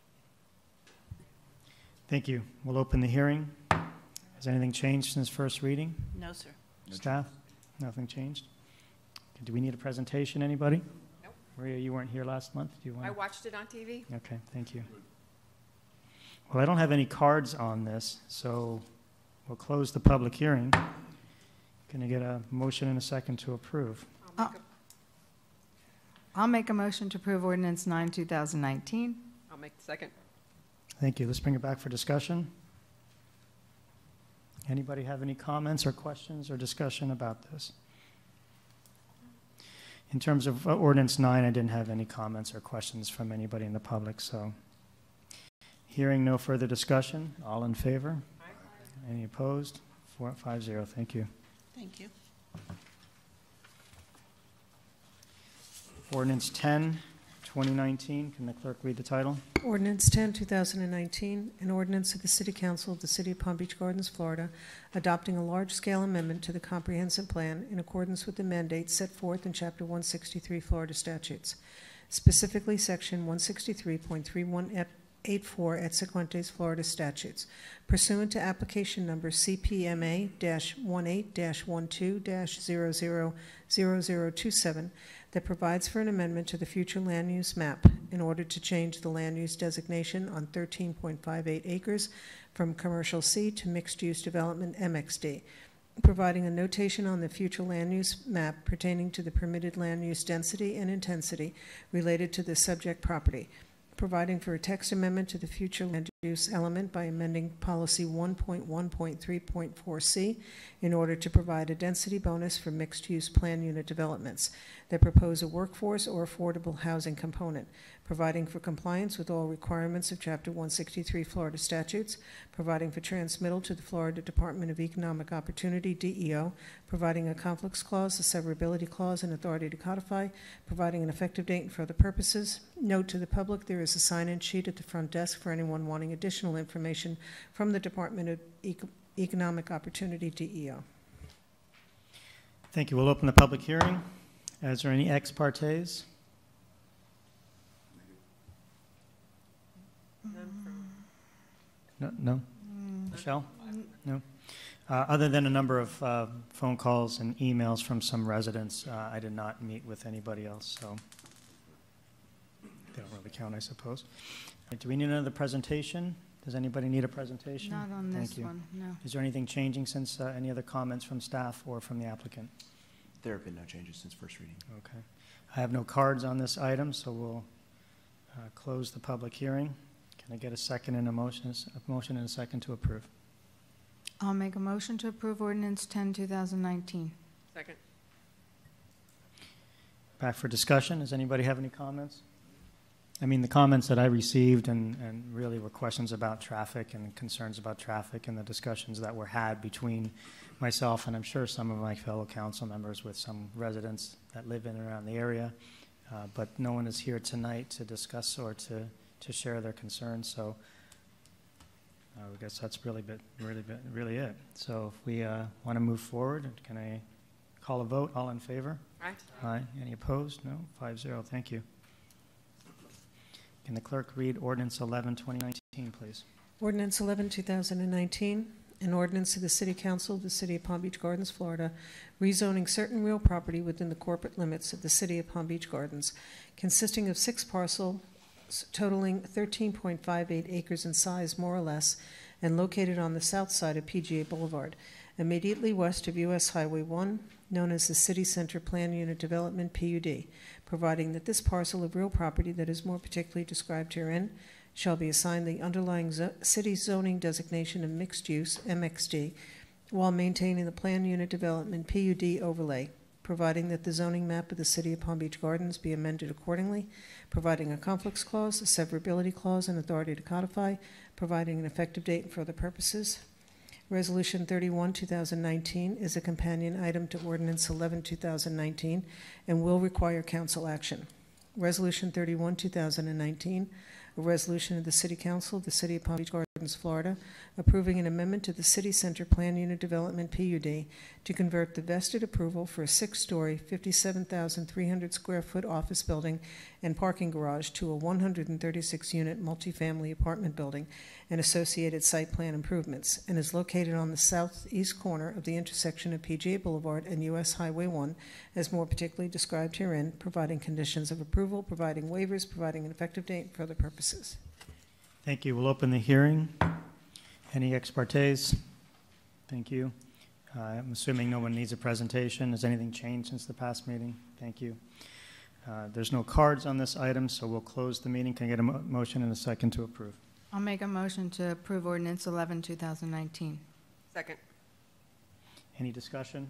Thank you. We'll open the hearing. Has anything changed since first reading? No, sir. Staff? Nothing changed? Okay, do we need a presentation, anybody? Nope. Maria, you weren't here last month. Do you want? I watched it on TV. Okay, thank you. Well, I don't have any cards on this, so we'll close the public hearing. Can I get a motion and a second to approve? I'll make a motion to approve ordinance 9, 2019. I'll make the second. Thank you. Let's bring it back for discussion. Anybody have any comments or questions or discussion about this? In terms of ordinance 9, I didn't have any comments or questions from anybody in the public, so hearing no further discussion, all in favor? Aye. Any opposed? 5-0. Thank you. Thank you. Ordinance 10, 2019. Can the clerk read the title? Ordinance 10, 2019, an ordinance of the City Council of the City of Palm Beach Gardens, Florida, adopting a large-scale amendment to the comprehensive plan in accordance with the mandates set forth in Chapter 163 Florida statutes, specifically Section 163.3184 et sequentes Florida statutes, pursuant to application number CPMA-18-12-000027, that provides for an amendment to the future land use map in order to change the land use designation on 13.58 acres from commercial C to mixed-use development MXD, providing a notation on the future land use map pertaining to the permitted land use density and intensity related to the subject property, providing for a text amendment to the future land use element by amending policy 1.1.3.4C in order to provide a density bonus for mixed-use plan unit developments that propose a workforce or affordable housing component, providing for compliance with all requirements of Chapter 163 Florida statutes, providing for transmittal to the Florida Department of Economic Opportunity, DEO, providing a conflicts clause, a severability clause, and authority to codify, providing an effective date and for other purposes. Note to the public, there is a sign-in sheet at the front desk for anyone wanting additional information from the Department of Economic Opportunity, DEO. Thank you. We'll open the public hearing. Is there any ex partes? No? Michelle? No? Other than a number of phone calls and emails from some residents, I did not meet with anybody else, so they don't really count, I suppose. Do we need another presentation? Does anybody need a presentation? Not on Thank this you. one, no. Is there anything changing since any other comments from staff or from the applicant? There have been no changes since first reading. Okay. I have no cards on this item, so we'll close the public hearing. Can I get a second and a motion and a second to approve? I'll make a motion to approve ordinance 10, 2019. Second. Back for discussion. Does anybody have any comments? I mean, the comments that I received and really were questions about traffic and concerns about traffic and the discussions that were had between myself and I'm sure some of my fellow council members with some residents that live in and around the area. But no one is here tonight to discuss or to share their concerns. So I guess that's really it. So if we want to move forward, can I call a vote? All in favor? Aye. Aye. Any opposed? No? 5-0. Thank you. Can the clerk read Ordinance 11, 2019, please? Ordinance 11, 2019, an ordinance of the City Council of the City of Palm Beach Gardens, Florida, rezoning certain real property within the corporate limits of the City of Palm Beach Gardens, consisting of 6 parcels totaling 13.58 acres in size, more or less, and located on the south side of PGA Boulevard, immediately west of U.S. Highway 1, known as the City Center Plan Unit Development, PUD, providing that this parcel of real property that is more particularly described herein shall be assigned the underlying city zoning designation of mixed use, MXD, while maintaining the Plan Unit Development, PUD overlay, providing that the zoning map of the City of Palm Beach Gardens be amended accordingly, providing a conflicts clause, a severability clause, and authority to codify, providing an effective date and for other purposes. Resolution 31, 2019 is a companion item to Ordinance 11, 2019 and will require council action. Resolution 31, 2019, a resolution of the City Council of the City of Palm Beach Gardens, Florida, approving an amendment to the City Center Plan Unit Development, PUD, to convert the vested approval for a 6-story, 57,300 square foot office building and parking garage to a 136-unit multifamily apartment building and associated site plan improvements, and is located on the southeast corner of the intersection of PGA Boulevard and U.S. Highway 1, as more particularly described herein, providing conditions of approval, providing waivers, providing an effective date, and for other purposes. Thank you. We'll open the hearing. Any ex partes? Thank you. I'm assuming no one needs a presentation. Has anything changed since the past meeting? Thank you. There's no cards on this item, so we'll close the meeting. Can I get a motion and a second to approve? I'll make a motion to approve ordinance 11, 2019. Second. Any discussion?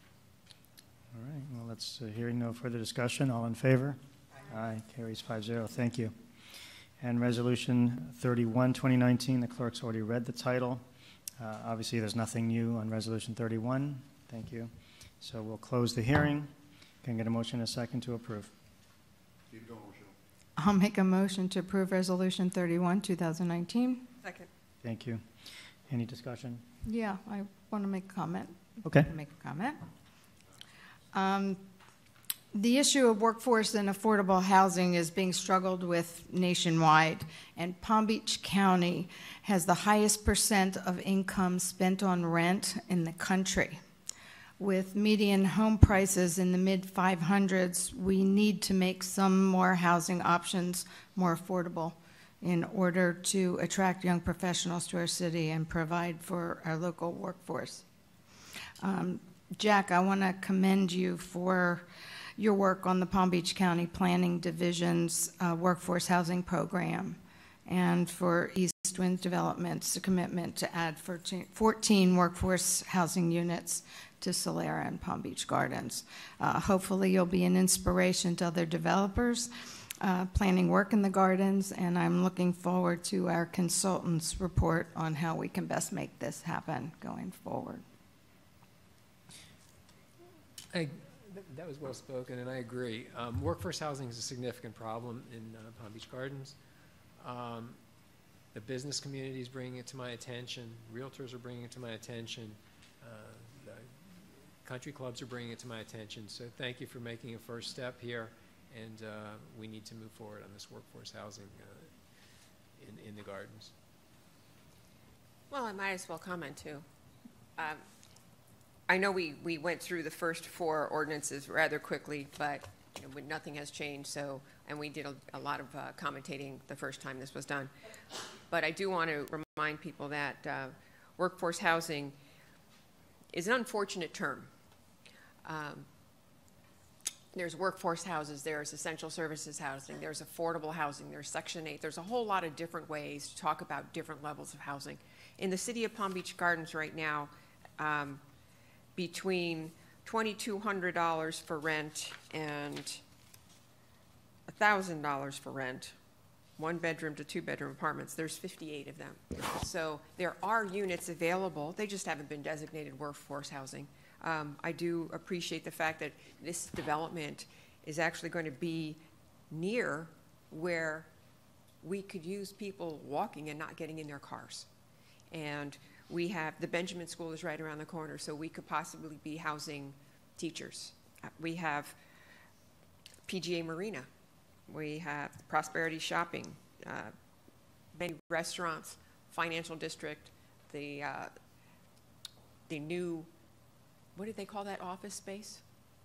All right. Well, let's hearing no further discussion. All in favor? Aye. Carries 5-0. Thank you. And Resolution 31, 2019, the clerk's already read the title. Obviously, there's nothing new on Resolution 31. Thank you. So we'll close the hearing. Can I get a motion and a second to approve? Keep going, Michelle. I'll make a motion to approve Resolution 31, 2019. Second. Thank you. Any discussion? Yeah, I want to make a comment. Okay. Make a comment. The issue of workforce and affordable housing is being struggled with nationwide, and Palm Beach County has the highest % of income spent on rent in the country. With median home prices in the mid-500s, we need to make some more housing options more affordable in order to attract young professionals to our city and provide for our local workforce. Jack, I want to commend you for your work on the Palm Beach County Planning Division's workforce housing program and for East East Wind Development's commitment to add 14 workforce housing units to Solera and Palm Beach Gardens. Hopefully you'll be an inspiration to other developers planning work in the gardens, and I'm looking forward to our consultants' report on how we can best make this happen going forward. That was well spoken, and I agree. Workforce housing is a significant problem in Palm Beach Gardens. The business community is bringing it to my attention. Realtors are bringing it to my attention. The country clubs are bringing it to my attention. So thank you for making a first step here, and we need to move forward on this workforce housing in the gardens. Well, I might as well comment too. I know we went through the first 4 ordinances rather quickly, but nothing has changed. So, and we did a lot of commentating the first time this was done. But I do want to remind people that workforce housing is an unfortunate term. There's workforce houses, there's essential services housing, there's affordable housing, there's Section 8. There's a whole lot of different ways to talk about different levels of housing. In the city of Palm Beach Gardens right now, between $2,200 for rent and $1,000 for rent, 1-bedroom to 2-bedroom apartments, there's 58 of them. So there are units available, they just haven't been designated workforce housing. I do appreciate the fact that this development is actually going to be near where we could use people walking and not getting in their cars. And we have, the Benjamin School is right around the corner, so we could possibly be housing teachers. We have PGA Marina. We have Prosperity Shopping, many restaurants, financial district, the new, what did they call that office space?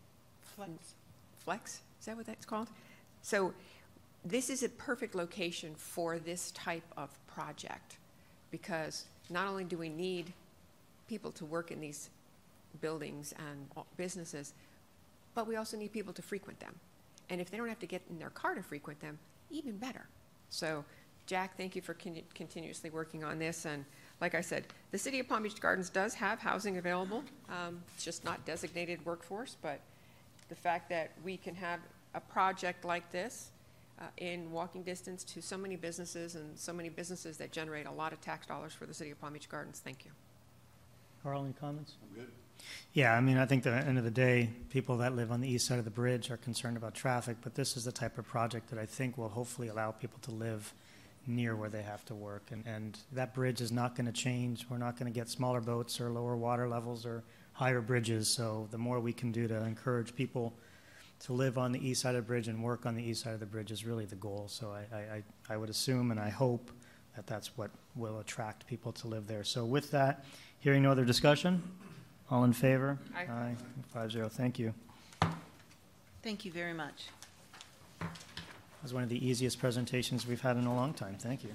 Flex, is that what that's called? So this is a perfect location for this type of project, because not only do we need people to work in these buildings and businesses, but we also need people to frequent them. And if they don't have to get in their car to frequent them, even better. So, Jack, thank you for continuously working on this. And like I said, the City of Palm Beach Gardens does have housing available. It's just not designated workforce, but the fact that we can have a project like this in walking distance to so many businesses, and so many businesses that generate a lot of tax dollars for the City of Palm Beach Gardens. Thank you. Carl, any comments? I'm good. Yeah, I mean, I think at the end of the day, people that live on the east side of the bridge are concerned about traffic, but this is the type of project that I think will hopefully allow people to live near where they have to work. And that bridge is not going to change. We're not going to get smaller boats or lower water levels or higher bridges. So the more we can do to encourage people to live on the east side of the bridge and work on the east side of the bridge is really the goal. So I would assume and I hope that that's what will attract people to live there. So with that, hearing no other discussion, all in favor? Aye. Aye. 5-0. Thank you. Thank you very much. That was one of the easiest presentations we've had in a long time. Thank you.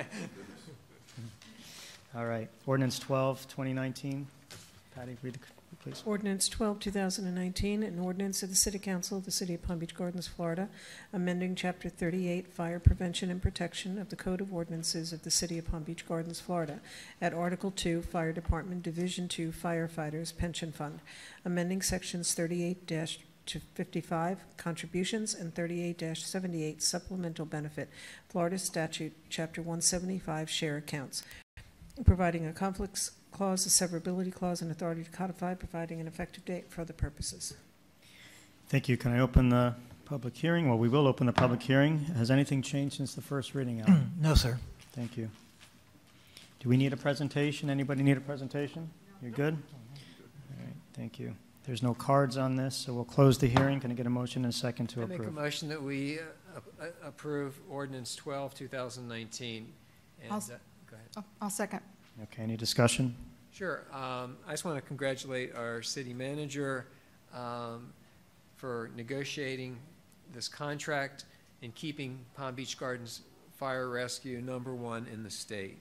All right. Ordinance 12, 2019. Patty, read the, please. Ordinance 12, 2019, an ordinance of the City Council of the City of Palm Beach Gardens, Florida, amending Chapter 38, Fire Prevention and Protection of the Code of Ordinances of the City of Palm Beach Gardens, Florida, at Article 2, Fire Department, Division 2, Firefighters Pension Fund, amending Sections 38-55, Contributions, and 38-78, Supplemental Benefit, Florida Statute, Chapter 175, Share Accounts, providing a conflicts clause, a severability clause, and authority to codify, providing an effective date for other purposes. Thank you. Can I open the public hearing? Well, we will open the public hearing. Has anything changed since the first reading, Alan? No, sir. Thank you. Do we need a presentation? Anybody need a presentation? You're good? All right. Thank you. There's no cards on this, so we'll close the hearing. Can I get a motion and a second to approve? I make a motion that we approve Ordinance 12, 2019. And, go ahead. I'll second. Okay, any discussion? Sure. I just want to congratulate our city manager for negotiating this contract and keeping Palm Beach Gardens Fire Rescue #1 in the state.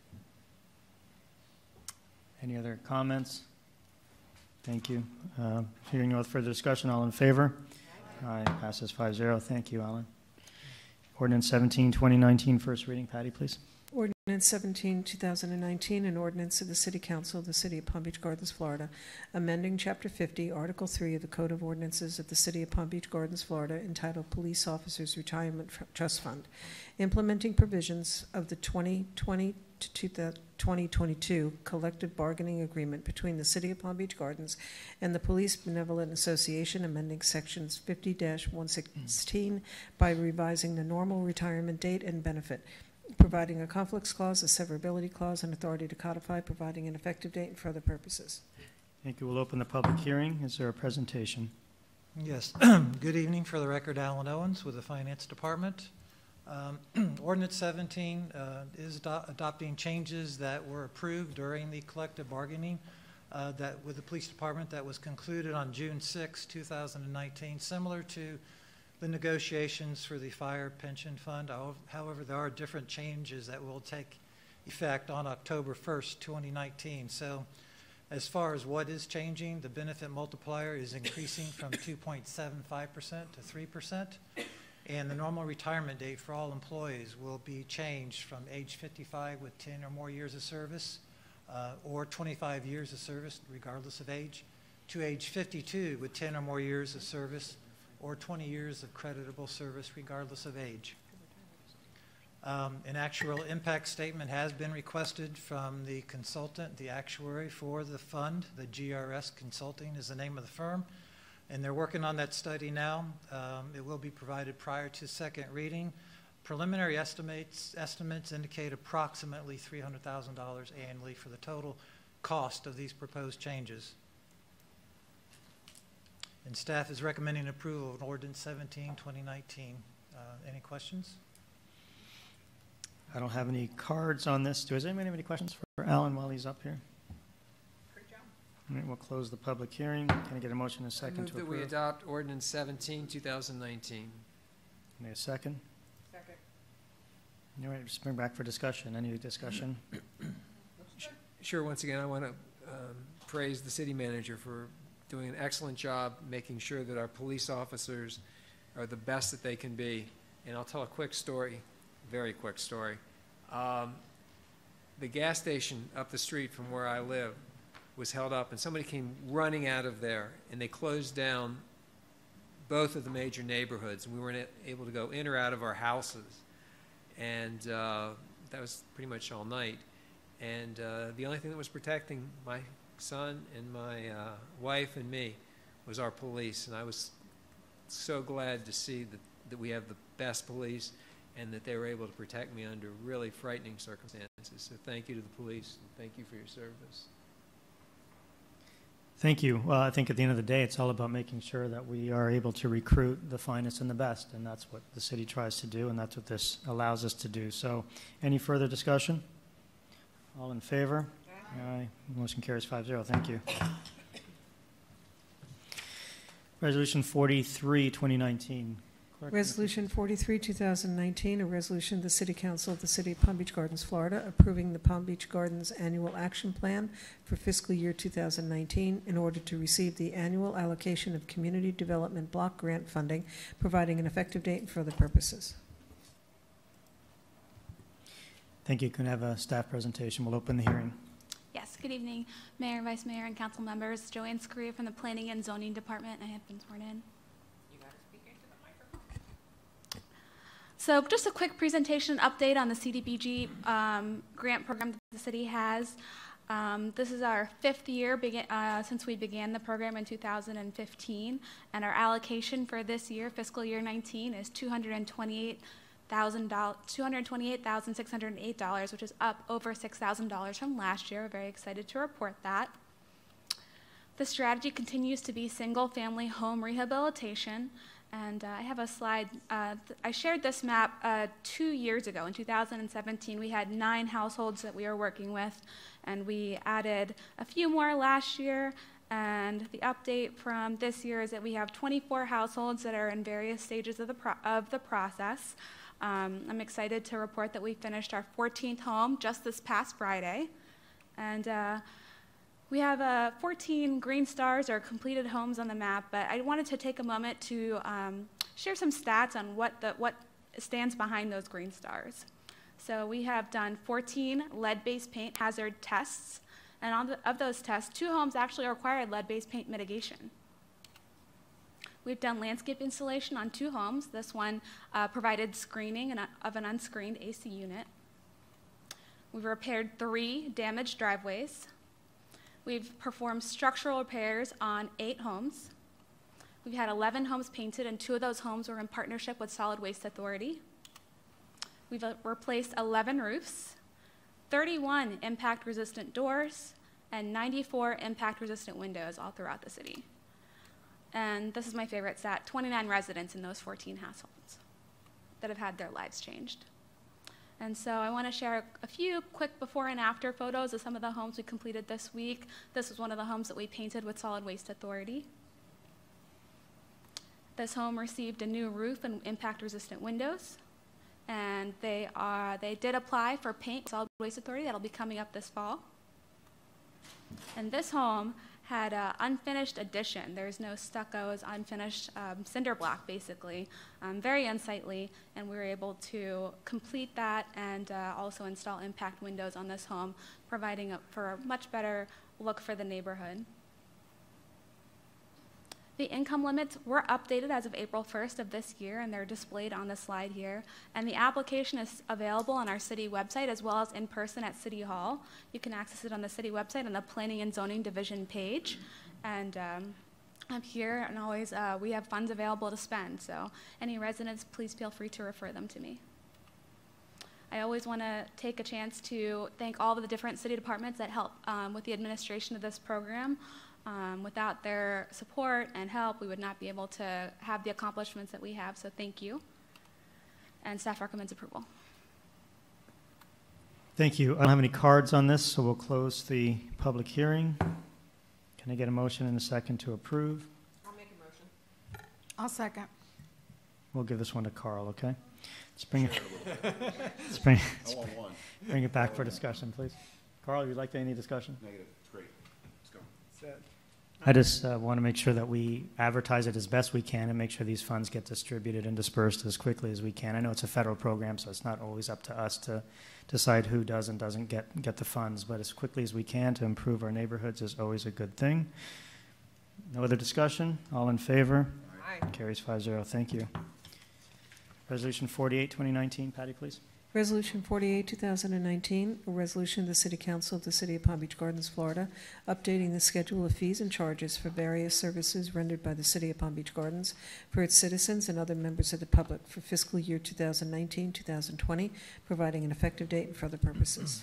Any other comments? Thank you. Hearing no further discussion, all in favor? Aye. Passes 5-0. Thank you, Alan. Ordinance 17, 2019, first reading. Patty, please. Ordinance 17, 2019, an ordinance of the City Council of the City of Palm Beach Gardens, Florida, amending Chapter 50, Article 3 of the Code of Ordinances of the City of Palm Beach Gardens, Florida, entitled Police Officers Retirement Trust Fund, implementing provisions of the 2020 to 2022 collective bargaining agreement between the City of Palm Beach Gardens and the Police Benevolent Association, amending Sections 50-116 by revising the normal retirement date and benefit, providing a conflicts clause, a severability clause, and authority to codify, providing an effective date and for other purposes. Thank you. We'll open the public hearing. Is there a presentation? Yes. Good evening. For the record, Alan Owens with the Finance Department. Ordinance 17 is adopting changes that were approved during the collective bargaining that with the police department that was concluded on June 6, 2019, similar to the negotiations for the fire pension fund. However, there are different changes that will take effect on October 1st, 2019. So as far as what is changing, the benefit multiplier is increasing from 2.75% to 3%. And the normal retirement date for all employees will be changed from age 55 with 10 or more years of service or 25 years of service, regardless of age, to age 52 with 10 or more years of service or 20 years of creditable service, regardless of age. An actuarial impact statement has been requested from the consultant, the actuary for the fund. The GRS Consulting is the name of the firm, and they're working on that study now. It will be provided prior to second reading. Preliminary estimates indicate approximately $300,000 annually for the total cost of these proposed changes. And staff is recommending approval of Ordinance 17, 2019. Any questions? I don't have any cards on this. Does anybody have any questions for Alan while he's up here? Great job. All right, we'll close the public hearing. Can I get a motion and a second to Move that approve? we adopt Ordinance 17, 2019. Need a second? Second. All right, just bring back for discussion. Any discussion? Sure. Once again, I want to praise the city manager for doing an excellent job making sure that our police officers are the best that they can be. And I'll tell a quick story, very quick story. The gas station up the street from where I live was held up, and somebody came running out of there, and they closed down both of the major neighborhoods, and we weren't able to go in or out of our houses. And that was pretty much all night. And the only thing that was protecting my son and my wife and me was our police, and I was so glad to see that we have the best police and that they were able to protect me under really frightening circumstances. So thank you to the police, and thank you for your service. Thank you. Well, I think at the end of the day, it's all about making sure that we are able to recruit the finest and the best, and that's what the city tries to do, and that's what this allows us to do. So any further discussion? All in favor? Aye. Motion carries 5-0. Thank you. Resolution 43, 2019. Clerk, Resolution 43, 2019, a resolution of the City Council of the City of Palm Beach Gardens, Florida, approving the Palm Beach Gardens Annual Action Plan for fiscal year 2019 in order to receive the annual allocation of Community Development Block Grant funding, providing an effective date and for other purposes. Thank you. Can I have a staff presentation? We'll open the hearing. Yes, good evening, Mayor, Vice Mayor, and council members. Joanne Scurria from the Planning and Zoning Department. I have been sworn in. So just a quick presentation update on the CDBG grant program that the city has. This is our 5th year since we began the program in 2015, and our allocation for this year, fiscal year 19, is $228,608, which is up over $6,000 from last year. We're very excited to report that. The strategy continues to be single-family home rehabilitation. And I have a slide. I shared this map 2 years ago. In 2017, we had 9 households that we were working with, and we added a few more last year. And the update from this year is that we have 24 households that are in various stages of the process. I'm excited to report that we finished our 14th home just this past Friday. And we have 14 green stars or completed homes on the map, but I wanted to take a moment to share some stats on what stands behind those green stars. So we have done 14 lead-based paint hazard tests, and of those tests, 2 homes actually required lead-based paint mitigation. We've done landscape installation on 2 homes. This one provided screening of an unscreened AC unit. We've repaired 3 damaged driveways. We've performed structural repairs on 8 homes. We've had 11 homes painted, and 2 of those homes were in partnership with Solid Waste Authority. We've replaced 11 roofs, 31 impact-resistant doors, and 94 impact-resistant windows all throughout the city. And this is my favorite stat, 29 residents in those 14 households that have had their lives changed. And so I want to share a few quick before and after photos of some of the homes we completed this week. This was one of the homes that we painted with Solid Waste Authority. This home received a new roof and impact-resistant windows. And they did apply for paint with Solid Waste Authority. That'll be coming up this fall. And this home had an unfinished addition. There's no stucco, it's unfinished cinder block, basically. Very unsightly, and we were able to complete that and also install impact windows on this home, providing for a much better look for the neighborhood. The income limits were updated as of April 1st of this year, and they're displayed on the slide here. And the application is available on our city website as well as in person at City Hall. You can access it on the city website on the Planning and Zoning Division page. And I'm here, and always we have funds available to spend. So any residents, please feel free to refer them to me. I always want to take a chance to thank all of the different city departments that help with the administration of this program. Without their support and help, we would not be able to have the accomplishments that we have, so thank you. And staff recommends approval. Thank you. I don't have any cards on this, so we'll close the public hearing. Can I get a motion and a second to approve? I'll make a motion. I'll second. We'll give this one to Carl, okay? Let's bring it back for discussion, please. Carl, you'd like any discussion? Negative. It's great. Let's go. I just want to make sure that we advertise it as best we can and make sure these funds get distributed and dispersed as quickly as we can. I know it's a federal program, so it's not always up to us to decide who does and doesn't get the funds, but as quickly as we can to improve our neighborhoods is always a good thing. No other discussion? All in favor? Aye. Carries 5-0. Thank you. Resolution 48, 2019. Patty, please. Resolution 48, 2019, a resolution of the City Council of the City of Palm Beach Gardens, Florida, updating the schedule of fees and charges for various services rendered by the City of Palm Beach Gardens for its citizens and other members of the public for fiscal year 2019-2020, providing an effective date and for other purposes.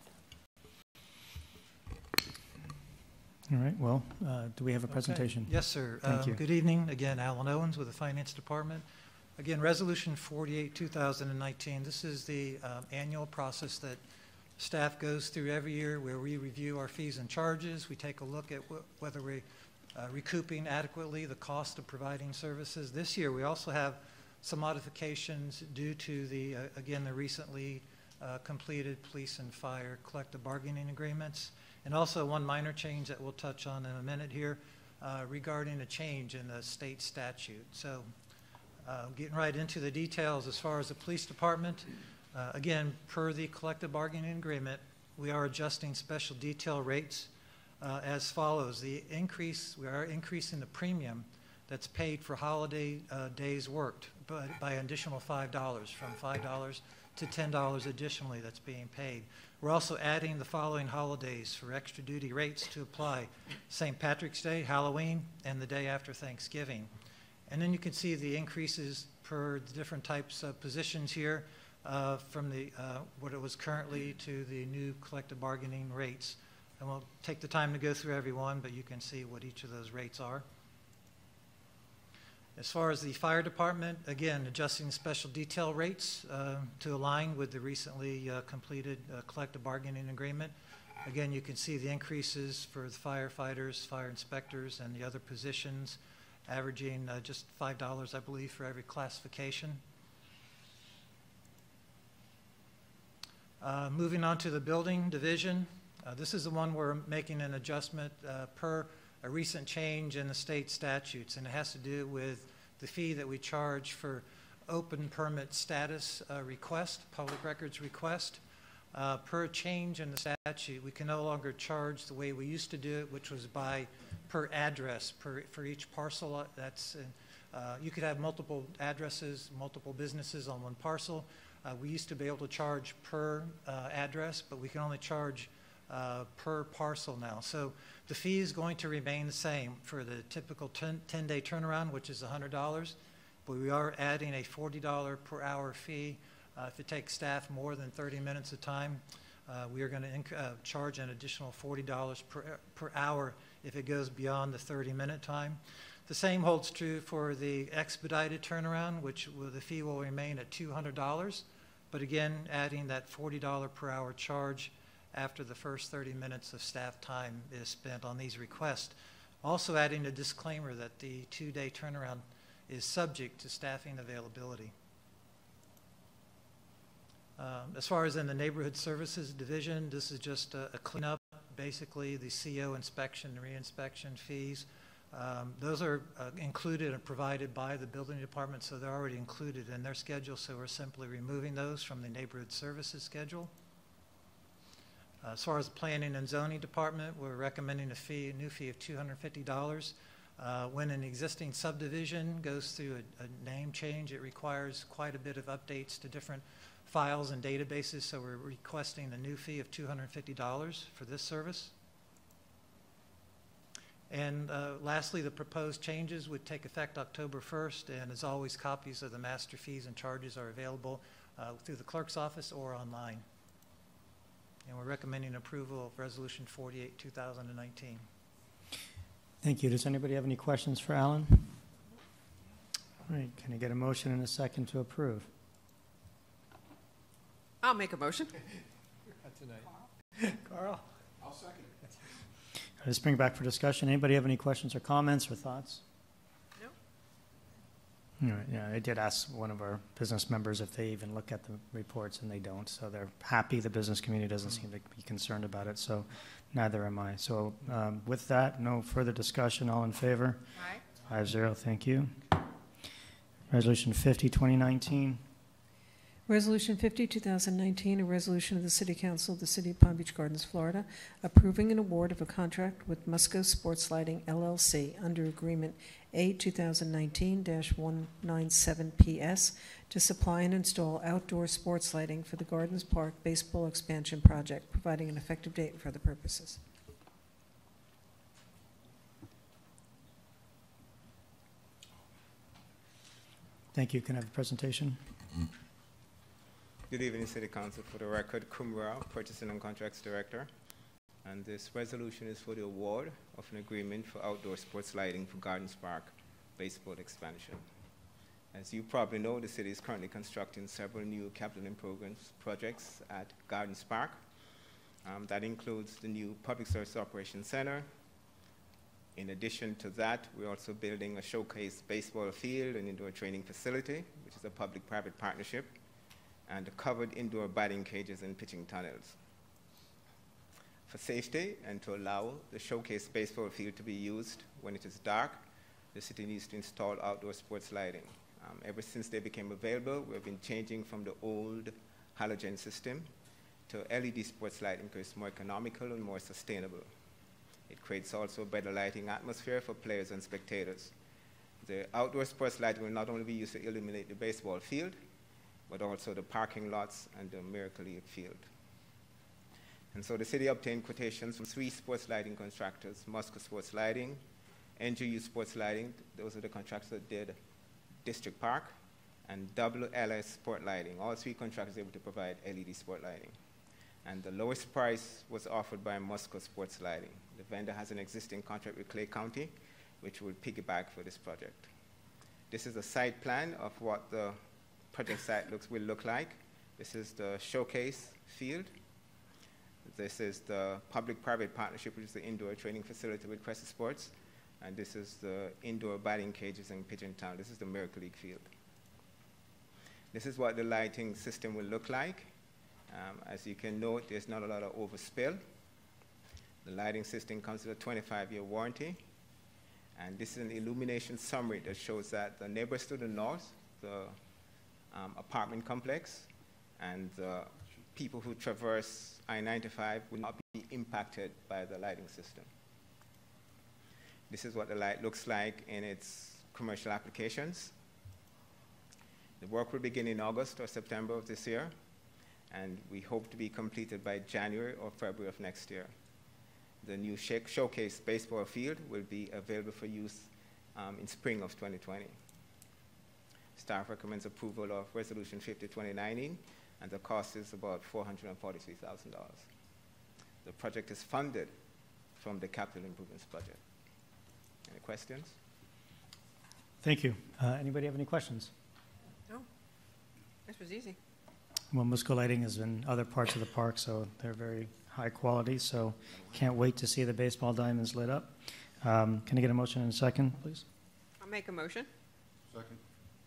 All right. Well, do we have a presentation? Okay. Yes, sir. Thank you. Good evening. Again, Alan Owens with the Finance Department. Again, Resolution 48, 2019. This is the annual process that staff goes through every year where we review our fees and charges. We take a look at whether we're recouping adequately the cost of providing services. This year, we also have some modifications due to the, again, the recently completed police and fire collective bargaining agreements. And also one minor change that we'll touch on in a minute here regarding a change in the state statute. So getting right into the details as far as the police department, again, per the collective bargaining agreement, we are adjusting special detail rates as follows. We are increasing the premium that's paid for holiday days worked by an additional $5, from $5 to $10 additionally that's being paid. We're also adding the following holidays for extra duty rates to apply: St. Patrick's Day, Halloween, and the day after Thanksgiving. And then you can see the increases per the different types of positions here from the what it was currently to the new collective bargaining rates. I won't take the time to go through every one, but you can see what each of those rates are. As far as the fire department, again, adjusting special detail rates to align with the recently completed collective bargaining agreement. Again, you can see the increases for the firefighters, fire inspectors, and the other positions, averaging just $5, I believe, for every classification. Moving on to the building division. This is the one we're making an adjustment per a recent change in the state statutes, and it has to do with the fee that we charge for open permit status request, public records request. Per a change in the statute, we can no longer charge the way we used to do it, which was by per address for each parcel. You could have multiple addresses, multiple businesses on one parcel. We used to be able to charge per address, but we can only charge per parcel now. So the fee is going to remain the same for the typical 10-day turnaround, which is $100, but we are adding a $40 per hour fee. If it takes staff more than 30 minutes of time, we are going to charge an additional $40 per hour if it goes beyond the 30-minute time. The same holds true for the expedited turnaround, which the fee will remain at $200, but again, adding that $40 per hour charge after the first 30 minutes of staff time is spent on these requests. Also adding a disclaimer that the 2-day turnaround is subject to staffing availability. As far as in the Neighborhood Services Division, this is just a cleanup. Basically, the CO inspection and re-inspection fees, those are included and provided by the building department, so they're already included in their schedule, so we're simply removing those from the Neighborhood Services schedule. As far as the Planning and Zoning Department, we're recommending a new fee of $250. When an existing subdivision goes through a name change, it requires quite a bit of updates to different files and databases, so we're requesting a new fee of $250 for this service. And lastly, the proposed changes would take effect October 1st, and as always, copies of the master fees and charges are available through the clerk's office or online. And we're recommending approval of Resolution 48, 2019. Thank you. Does anybody have any questions for Alan? All right, can I get a motion and a second to approve? I'll make a motion. Tonight. Carl? I'll second it. Let's bring it back for discussion. Anybody have any questions or comments or thoughts? No. All right, yeah, I did ask one of our business members if they even look at the reports, and they don't. So they're happy. The business community doesn't seem to be concerned about it, so neither am I. So with that, no further discussion. All in favor? Aye. 5-0, thank you. Resolution 50, 2019. Resolution 50, 2019, a resolution of the City Council of the City of Palm Beach Gardens, Florida, approving an award of a contract with Musco Sports Lighting, LLC, under Agreement A 2019-197PS to supply and install outdoor sports lighting for the Gardens Park Baseball Expansion Project, providing an effective date for the purposes. Thank you. Can I have a presentation? Good evening, City Council. For the record, Kumra, Purchasing and Contracts Director. And this resolution is for the award of an agreement for outdoor sports lighting for Gardens Park Baseball Expansion. As you probably know, the city is currently constructing several new capital improvement projects at Gardens Park. That includes the new Public Service Operations Center. In addition to that, we're also building a showcase baseball field and indoor training facility, which is a public-private partnership, and covered indoor batting cages and pitching tunnels. For safety and to allow the showcase baseball field to be used when it is dark, the city needs to install outdoor sports lighting. Ever since they became available, we've been changing from the old halogen system to LED sports lighting because it's more economical and more sustainable. It creates also a better lighting atmosphere for players and spectators. The outdoor sports lighting will not only be used to illuminate the baseball field, but also the parking lots and the Miracle League field. And so the city obtained quotations from 3 sports lighting contractors: Musco Sports Lighting, NGU Sports Lighting, those are the contractors that did District Park, and WLS Sport Lighting. All 3 contractors able to provide LED sport lighting. And the lowest price was offered by Musco Sports Lighting. The vendor has an existing contract with Clay County, which will piggyback for this project. This is a site plan of what the project site will look like. This is the showcase field. This is the public-private partnership, which is the indoor training facility with Crescent Sports. And this is the indoor batting cages in Pigeon Town. This is the Miracle League field. This is what the lighting system will look like. As you can note, there's not a lot of overspill. The lighting system comes with a 25-year warranty. And this is an illumination summary that shows that the neighbors to the north, the apartment complex, and people who traverse I-95 will not be impacted by the lighting system. This is what the light looks like in its commercial applications. The work will begin in August or September of this year, and we hope to be completed by January or February of next year. The new showcase baseball field will be available for use in spring of 2020. Staff recommends approval of Resolution 50-2019, and the cost is about $443,000. The project is funded from the capital improvements budget. Any questions? Thank you. Anybody have any questions? No. This was easy. Well, Musco Lighting is in other parts of the park, so they're very high quality, so can't wait to see the baseball diamonds lit up. Can I get a motion in a second, please? I'll make a motion. Second.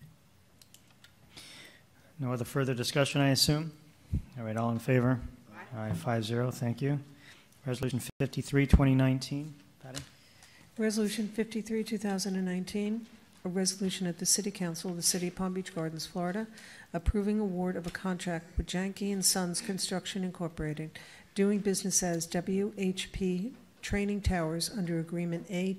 No other further discussion, I assume? All right, all in favor? Aye. 5-0, thank you. Resolution 53, 2019. Patty? Resolution 53, 2019, a resolution of the City Council of the City of Palm Beach Gardens, Florida, approving award of a contract with Janke & Sons Construction Incorporated, doing business as WHP Training Towers under Agreement A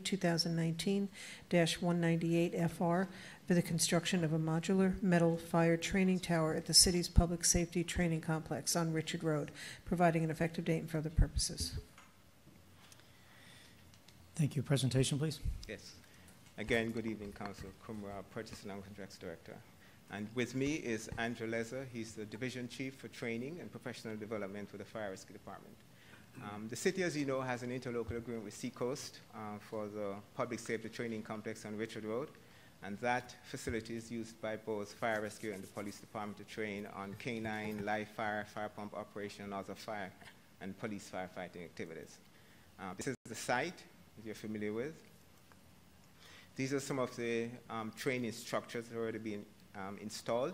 2019-198FR for the construction of a modular metal fire training tower at the city's public safety training complex on Richard Road, providing an effective date and for other purposes. Thank you. Presentation, please. Yes. Again, good evening, Council. Kumra, Purchasing and Contracts Director. And with me is Andrew Lezer. He's the Division Chief for Training and Professional Development for the Fire Rescue Department. The city, as you know, has an interlocal agreement with Seacoast for the public safety training complex on Richard Road. And that facility is used by both fire rescue and the police department to train on canine, live fire, fire pump operation, and other fire and police firefighting activities. This is the site that you're familiar with. These are some of the training structures that are already being installed.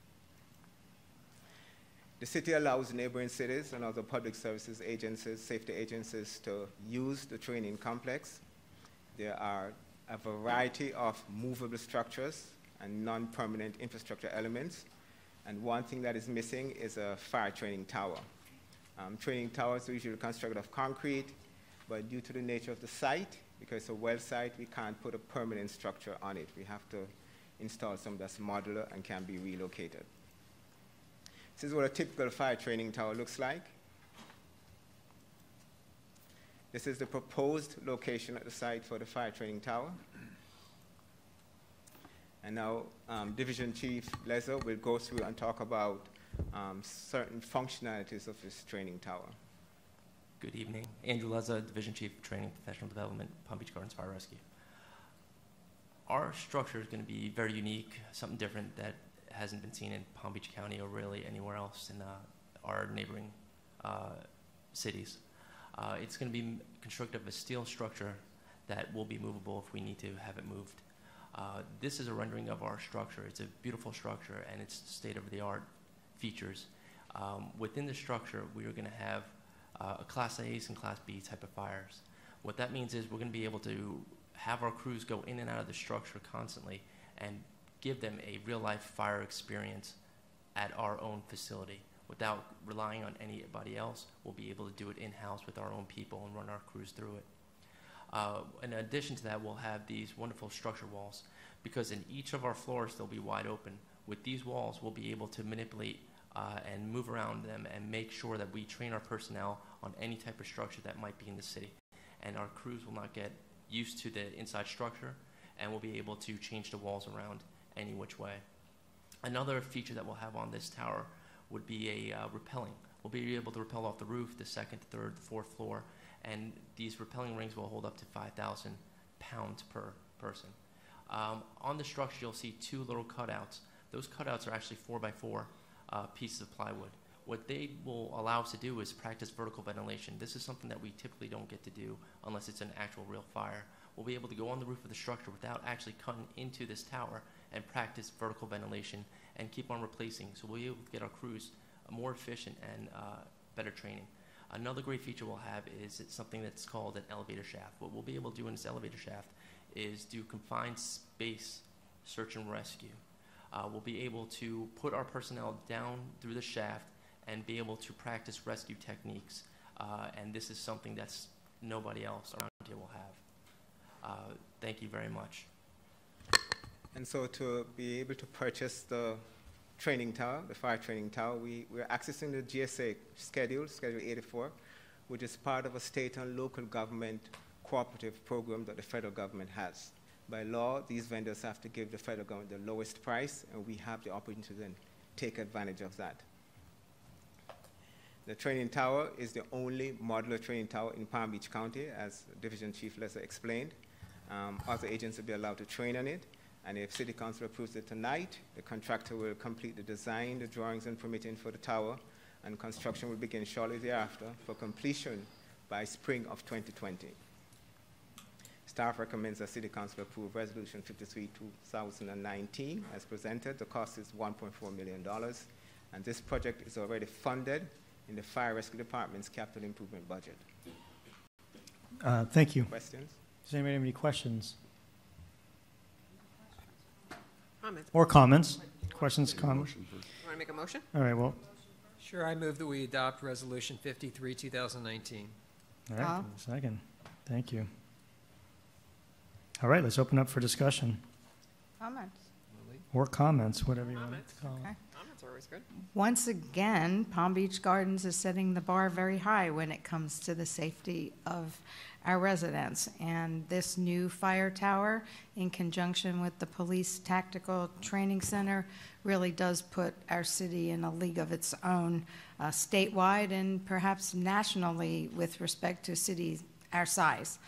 The city allows neighboring cities and other public services agencies, safety agencies, to use the training complex. There are a variety of movable structures and non-permanent infrastructure elements. And one thing that is missing is a fire training tower. Training towers are usually constructed of concrete, but due to the nature of the site, because it's a well site, we can't put a permanent structure on it. We have to install something that's modular and can be relocated. This is what a typical fire training tower looks like. This is the proposed location at the site for the fire training tower. And now Division Chief Lezer will go through and talk about certain functionalities of this training tower. Good evening. Andrew Lezer, Division Chief of Training and Professional Development, Palm Beach Gardens Fire Rescue. Our structure is going to be very unique, something different that hasn't been seen in Palm Beach County or really anywhere else in our neighboring cities. It's going to be constructed of a steel structure that will be movable if we need to have it moved. This is a rendering of our structure. It's a beautiful structure and it's state-of-the-art features. Within the structure, we are going to have Class A's and Class B type of fires. What that means is we're going to be able to have our crews go in and out of the structure constantly and give them a real-life fire experience at our own facility. Without relying on anybody else, we'll be able to do it in-house with our own people and run our crews through it. In addition to that, we'll have these wonderful structure walls, because in each of our floors they'll be wide open. With these walls, we'll be able to manipulate and move around them and make sure that we train our personnel on any type of structure that might be in the city. And our crews will not get used to the inside structure, and we'll be able to change the walls around any which way. Another feature that we'll have on this tower would be a rappelling. We'll be able to rappel off the roof, the second, third, fourth floor, and these rappelling rings will hold up to 5,000 pounds per person. On the structure, you'll see two little cutouts. Those cutouts are actually 4x4 pieces of plywood. What they will allow us to do is practice vertical ventilation. This is something that we typically don't get to do unless it's an actual real fire. We'll be able to go on the roof of the structure without actually cutting into this tower and practice vertical ventilation and keep on replacing. So we'll be able to get our crews more efficient and better training. Another great feature we'll have is it's something that's called an elevator shaft. What we'll be able to do in this elevator shaft is do confined space search and rescue. we'll be able to put our personnel down through the shaft and be able to practice rescue techniques. And this is something that's nobody else around here will have. Thank you very much. And so to be able to purchase the training tower, the fire training tower, we're accessing the GSA schedule, Schedule 84, which is part of a state and local government cooperative program that the federal government has. By law, these vendors have to give the federal government the lowest price, and we have the opportunity to then take advantage of that. The training tower is the only modular training tower in Palm Beach County, as Division Chief Lesser explained. Other agents will be allowed to train on it, and if City Council approves it tonight, the contractor will complete the design, the drawings, and permitting for the tower, and construction will begin shortly thereafter for completion by spring of 2020. Staff recommends that City Council approve Resolution 53, 2019 as presented. The cost is $1.4 million, and this project is already funded in the Fire Rescue Department's capital improvement budget. Thank you. Questions? Does anybody have any questions? Comments? Or comments? Questions, comments? You want to make a motion? All right, well, Sure, I move that we adopt Resolution 53, 2019. all right, second. Thank you. All right, let's open up for discussion Comments? or comments, whatever you want to call it. Okay. Comments are always good. Once again, Palm Beach Gardens is setting the bar very high when it comes to the safety of our residents. And this new fire tower, in conjunction with the Police Tactical Training Center, really does put our city in a league of its own, statewide and perhaps nationally with respect to cities our size.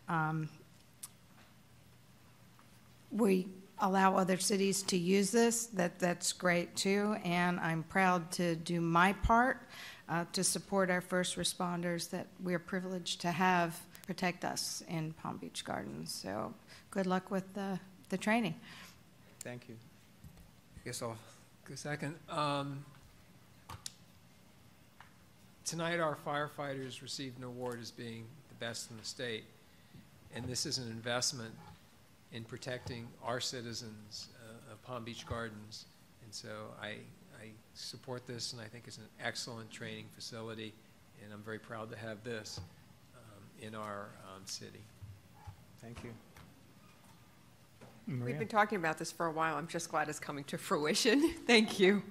We allow other cities to use this, that's great too, and I'm proud to do my part to support our first responders that we're privileged to have protect us in Palm Beach Gardens. So good luck with the training. Thank you. I guess I'll go second. Tonight, our firefighters received an award as being the best in the state, and this is an investment in protecting our citizens of Palm Beach Gardens. And so I support this, and I think it's an excellent training facility, and I'm very proud to have this in our city. Thank you. We've been talking about this for a while. I'm just glad it's coming to fruition. Thank you.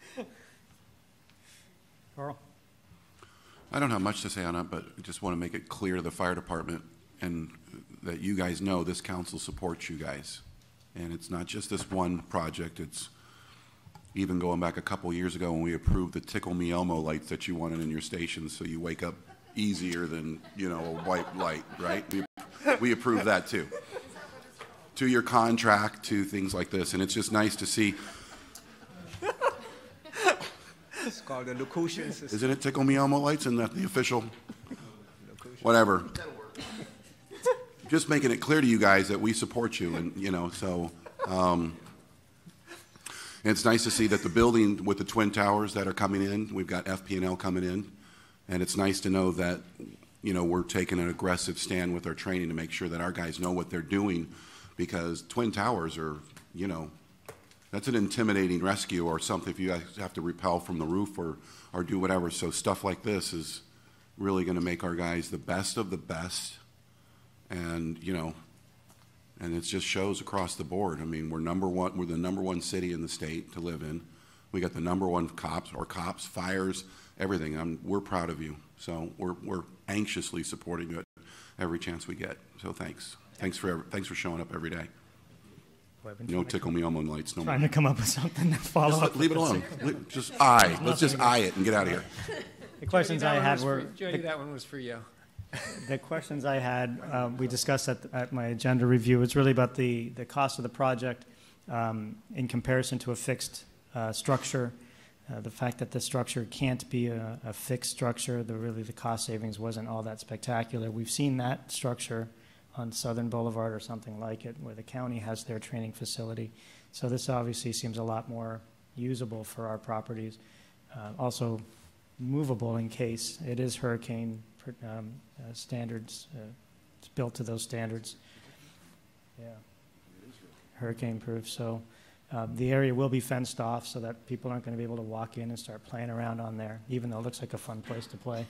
Carl? I don't have much to say on it, but I just want to make it clear to the fire department and that you guys know this council supports you guys. And it's not just this one project, it's even going back a couple years ago when we approved the Tickle Me Elmo lights that you wanted in your stations so you wake up easier than, you know, a white light, right? We approved that too. To your contract, to things like this, and it's just nice to see. It's called the locution system. Isn't it Tickle Me Elmo lights? Isn't that the official? Whatever. Just making it clear to you guys that we support you, and you know, so and it's nice to see that the building with the twin towers that are coming in, we've got FP&L coming in, and it's nice to know that, you know, we're taking an aggressive stand with our training to make sure that our guys know what they're doing, because twin towers are, you know, that's an intimidating rescue or something if you guys have to rappel from the roof or do whatever. So stuff like this is really going to make our guys the best of the best. And, you know, and it just shows across the board. I mean, we're number one, we're the number one city in the state to live in. We got the number one cops, fires, everything. We're proud of you. So we're anxiously supporting you at every chance we get. So thanks. Thanks for showing up every day. No Tickle Me Elmo lights no more. Trying to come up with something to follow up. Leave it alone. Just let's just eye it and get out of here. The questions I had were... Jody, that one was for you. The questions I had, we discussed at my agenda review, was really about the cost of the project in comparison to a fixed structure. The fact that the structure can't be a fixed structure, really the cost savings wasn't all that spectacular. We've seen that structure on Southern Boulevard or something like it, where the county has their training facility. So this obviously seems a lot more usable for our properties. Also movable in case it is hurricane standards. It's built to those standards. Yeah, hurricane proof. So The area will be fenced off so that people aren't going to be able to walk in and start playing around on there, even though it looks like a fun place to play.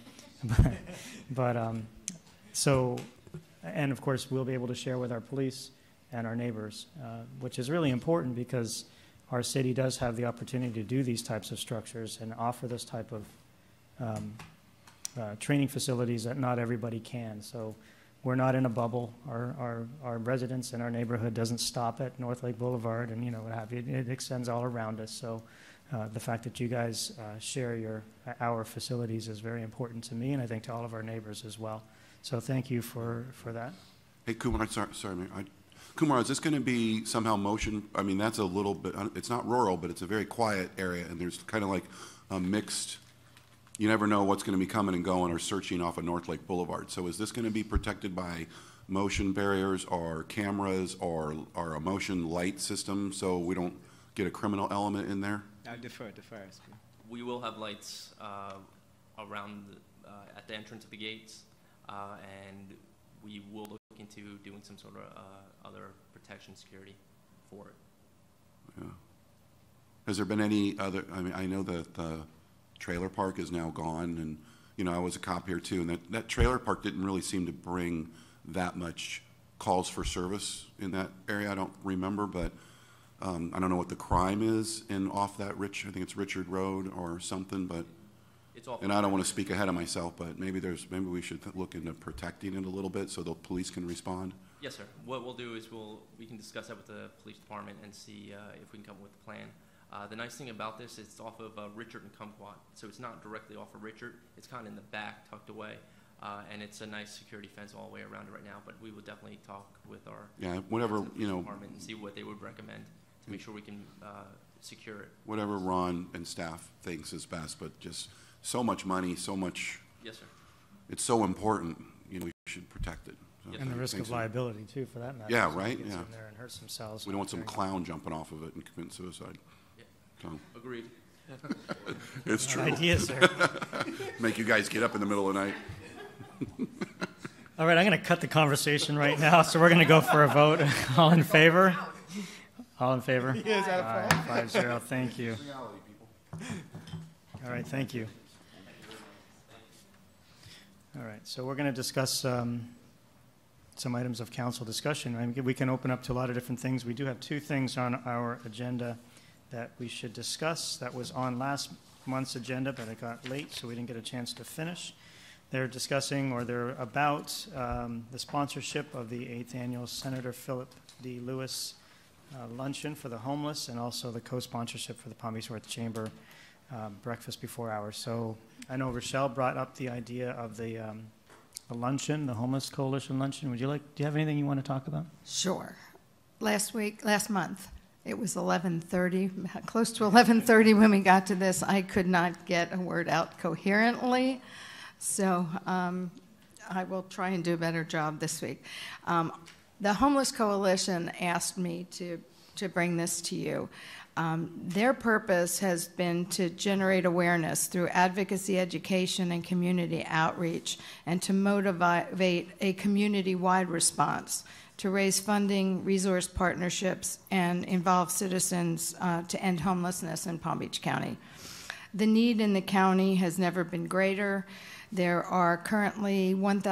And of course, we'll be able to share with our police and our neighbors, which is really important because our city does have the opportunity to do these types of structures and offer this type of training facilities that not everybody can. So we're not in a bubble. Our residents in our neighborhood doesn't stop at North Lake Boulevard and, what have you. It extends all around us. So the fact that you guys share our facilities is very important to me, and I think to all of our neighbors as well. So thank you for that. Hey, Kumar, sorry, Mayor. Kumar, is this going to be somehow motion? I mean, that's a little bit, it's not rural, but it's a very quiet area, and there's kind of like a mixed, you never know what's going to be coming and going or searching off of North Lake Boulevard. So is this going to be protected by motion barriers or cameras or a motion light system so we don't get a criminal element in there? I defer to fire escape. We will have lights around at the entrance of the gates, and we will look into doing some sort of other protection security for it. Yeah. Has there been any other, I mean, I know that the trailer park is now gone, and, I was a cop here too, and that trailer park didn't really seem to bring that much calls for service in that area. I don't remember, but I don't know what the crime is off that I think it's Richard Road or something, but, and I don't want to speak ahead of myself, but maybe we should look into protecting it a little bit so the police can respond. Yes, sir. What we'll do is we can discuss that with the police department and see if we can come up with a plan. The nice thing about this is it's off of Richard and Kumquat, so it's not directly off of Richard. It's kind of in the back, tucked away, and it's a nice security fence all the way around it right now. But we will definitely talk with our department and see what they would recommend to make sure we can secure it. Whatever Ron and staff thinks is best, but just so much money, so much. Yes, sir. It's so important. We should protect it. So And the risk of liability too, for that matter. Yeah, So right. gets Yeah. in there and hurts themselves. We don't want some clown jumping off of it and commit suicide. So. Agreed. It's true. Good idea, sir. Make you guys get up in the middle of the night. All right, I'm going to cut the conversation right now, so we're going to go for a vote. All in favor? All in favor? Yeah, is that a problem? 5-0. Thank you. All right, thank you. All right, so we're going to discuss some items of council discussion. I mean, we can open up to a lot of different things. We do have two things on our agenda that we should discuss. That was on last month's agenda, but it got late, so we didn't get a chance to finish. They're discussing, or they're about, the sponsorship of the 8th Annual Senator Philip D. Lewis Luncheon for the Homeless, and also the co-sponsorship for the Palm Beach North Chamber Breakfast Before Hours. So I know Rochelle brought up the idea of the luncheon, the Homeless Coalition Luncheon. Do you have anything you want to talk about? Sure. Last month, it was 11:30, close to 11:30 when we got to this. I could not get a word out coherently, so I will try and do a better job this week. The Homeless Coalition asked me to bring this to you. Their purpose has been to generate awareness through advocacy, education, and community outreach, and to motivate a community-wide response to raise funding, resource partnerships, and involve citizens to end homelessness in Palm Beach County. The need in the county has never been greater. There are currently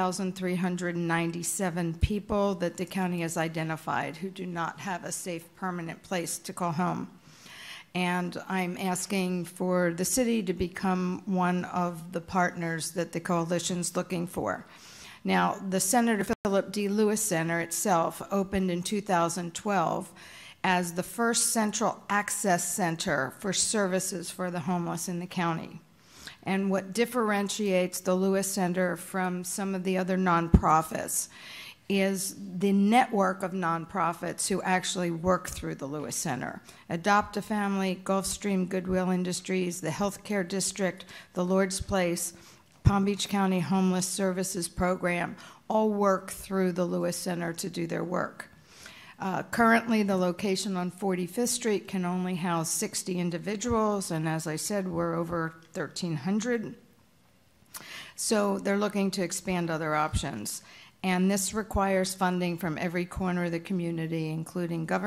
1,397 people that the county has identified who do not have a safe, permanent place to call home. And I'm asking for the city to become one of the partners that the coalition's looking for. Now, the Senator Philip D. Lewis Center itself opened in 2012 as the first central access center for services for the homeless in the county. And what differentiates the Lewis Center from some of the other nonprofits is the network of nonprofits who actually work through the Lewis Center. Adopt a Family, Gulfstream Goodwill Industries, the Healthcare District, the Lord's Place, Palm Beach County Homeless Services Program all work through the Lewis Center to do their work. Currently, the location on 45th Street can only house 60 individuals, and as I said, we're over 1,300. So they're looking to expand other options. And this requires funding from every corner of the community, including government,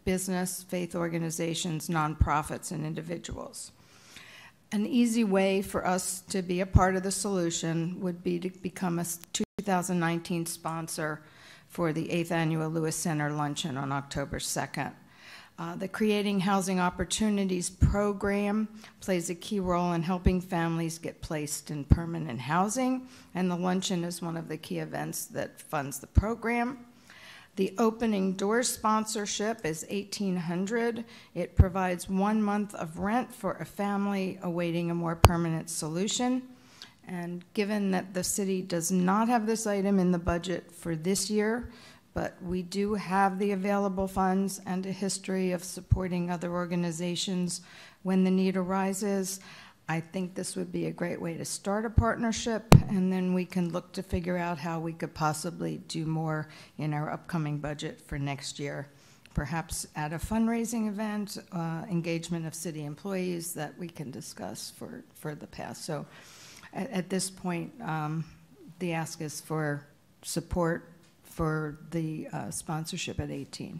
business, faith organizations, nonprofits, and individuals. An easy way for us to be a part of the solution would be to become a 2019 sponsor for the 8th Annual Lewis Center Luncheon on October 2nd. The Creating Housing Opportunities program plays a key role in helping families get placed in permanent housing, and the luncheon is one of the key events that funds the program. The Opening Doors sponsorship is $1,800. It provides 1 month of rent for a family awaiting a more permanent solution. And given that the city does not have this item in the budget for this year, but we do have the available funds and a history of supporting other organizations when the need arises, I think this would be a great way to start a partnership, and then we can look to figure out how we could possibly do more in our upcoming budget for next year. Perhaps at a fundraising event, engagement of city employees that we can discuss for the past. So at this point, the ask is for support for the sponsorship at 18.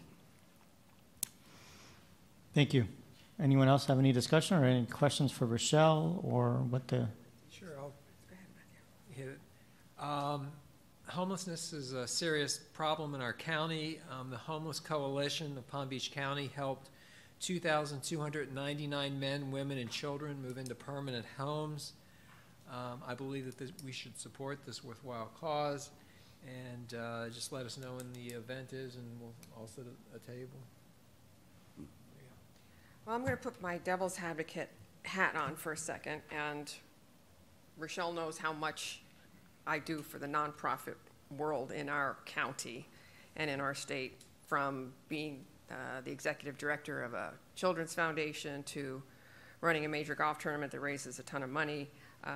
Thank you. Anyone else have any discussion or any questions for Rochelle or what the? Sure, I'll hit it. Homelessness is a serious problem in our county. The Homeless Coalition of Palm Beach County helped 2,299 men, women, and children move into permanent homes. I believe that we should support this worthwhile cause, and just let us know when the event is, and we'll all sit at a table. Well, I'm going to put my devil's advocate hat on for a second, and Rochelle knows how much I do for the nonprofit world in our county and in our state, from being the executive director of a children's foundation to running a major golf tournament that raises a ton of money.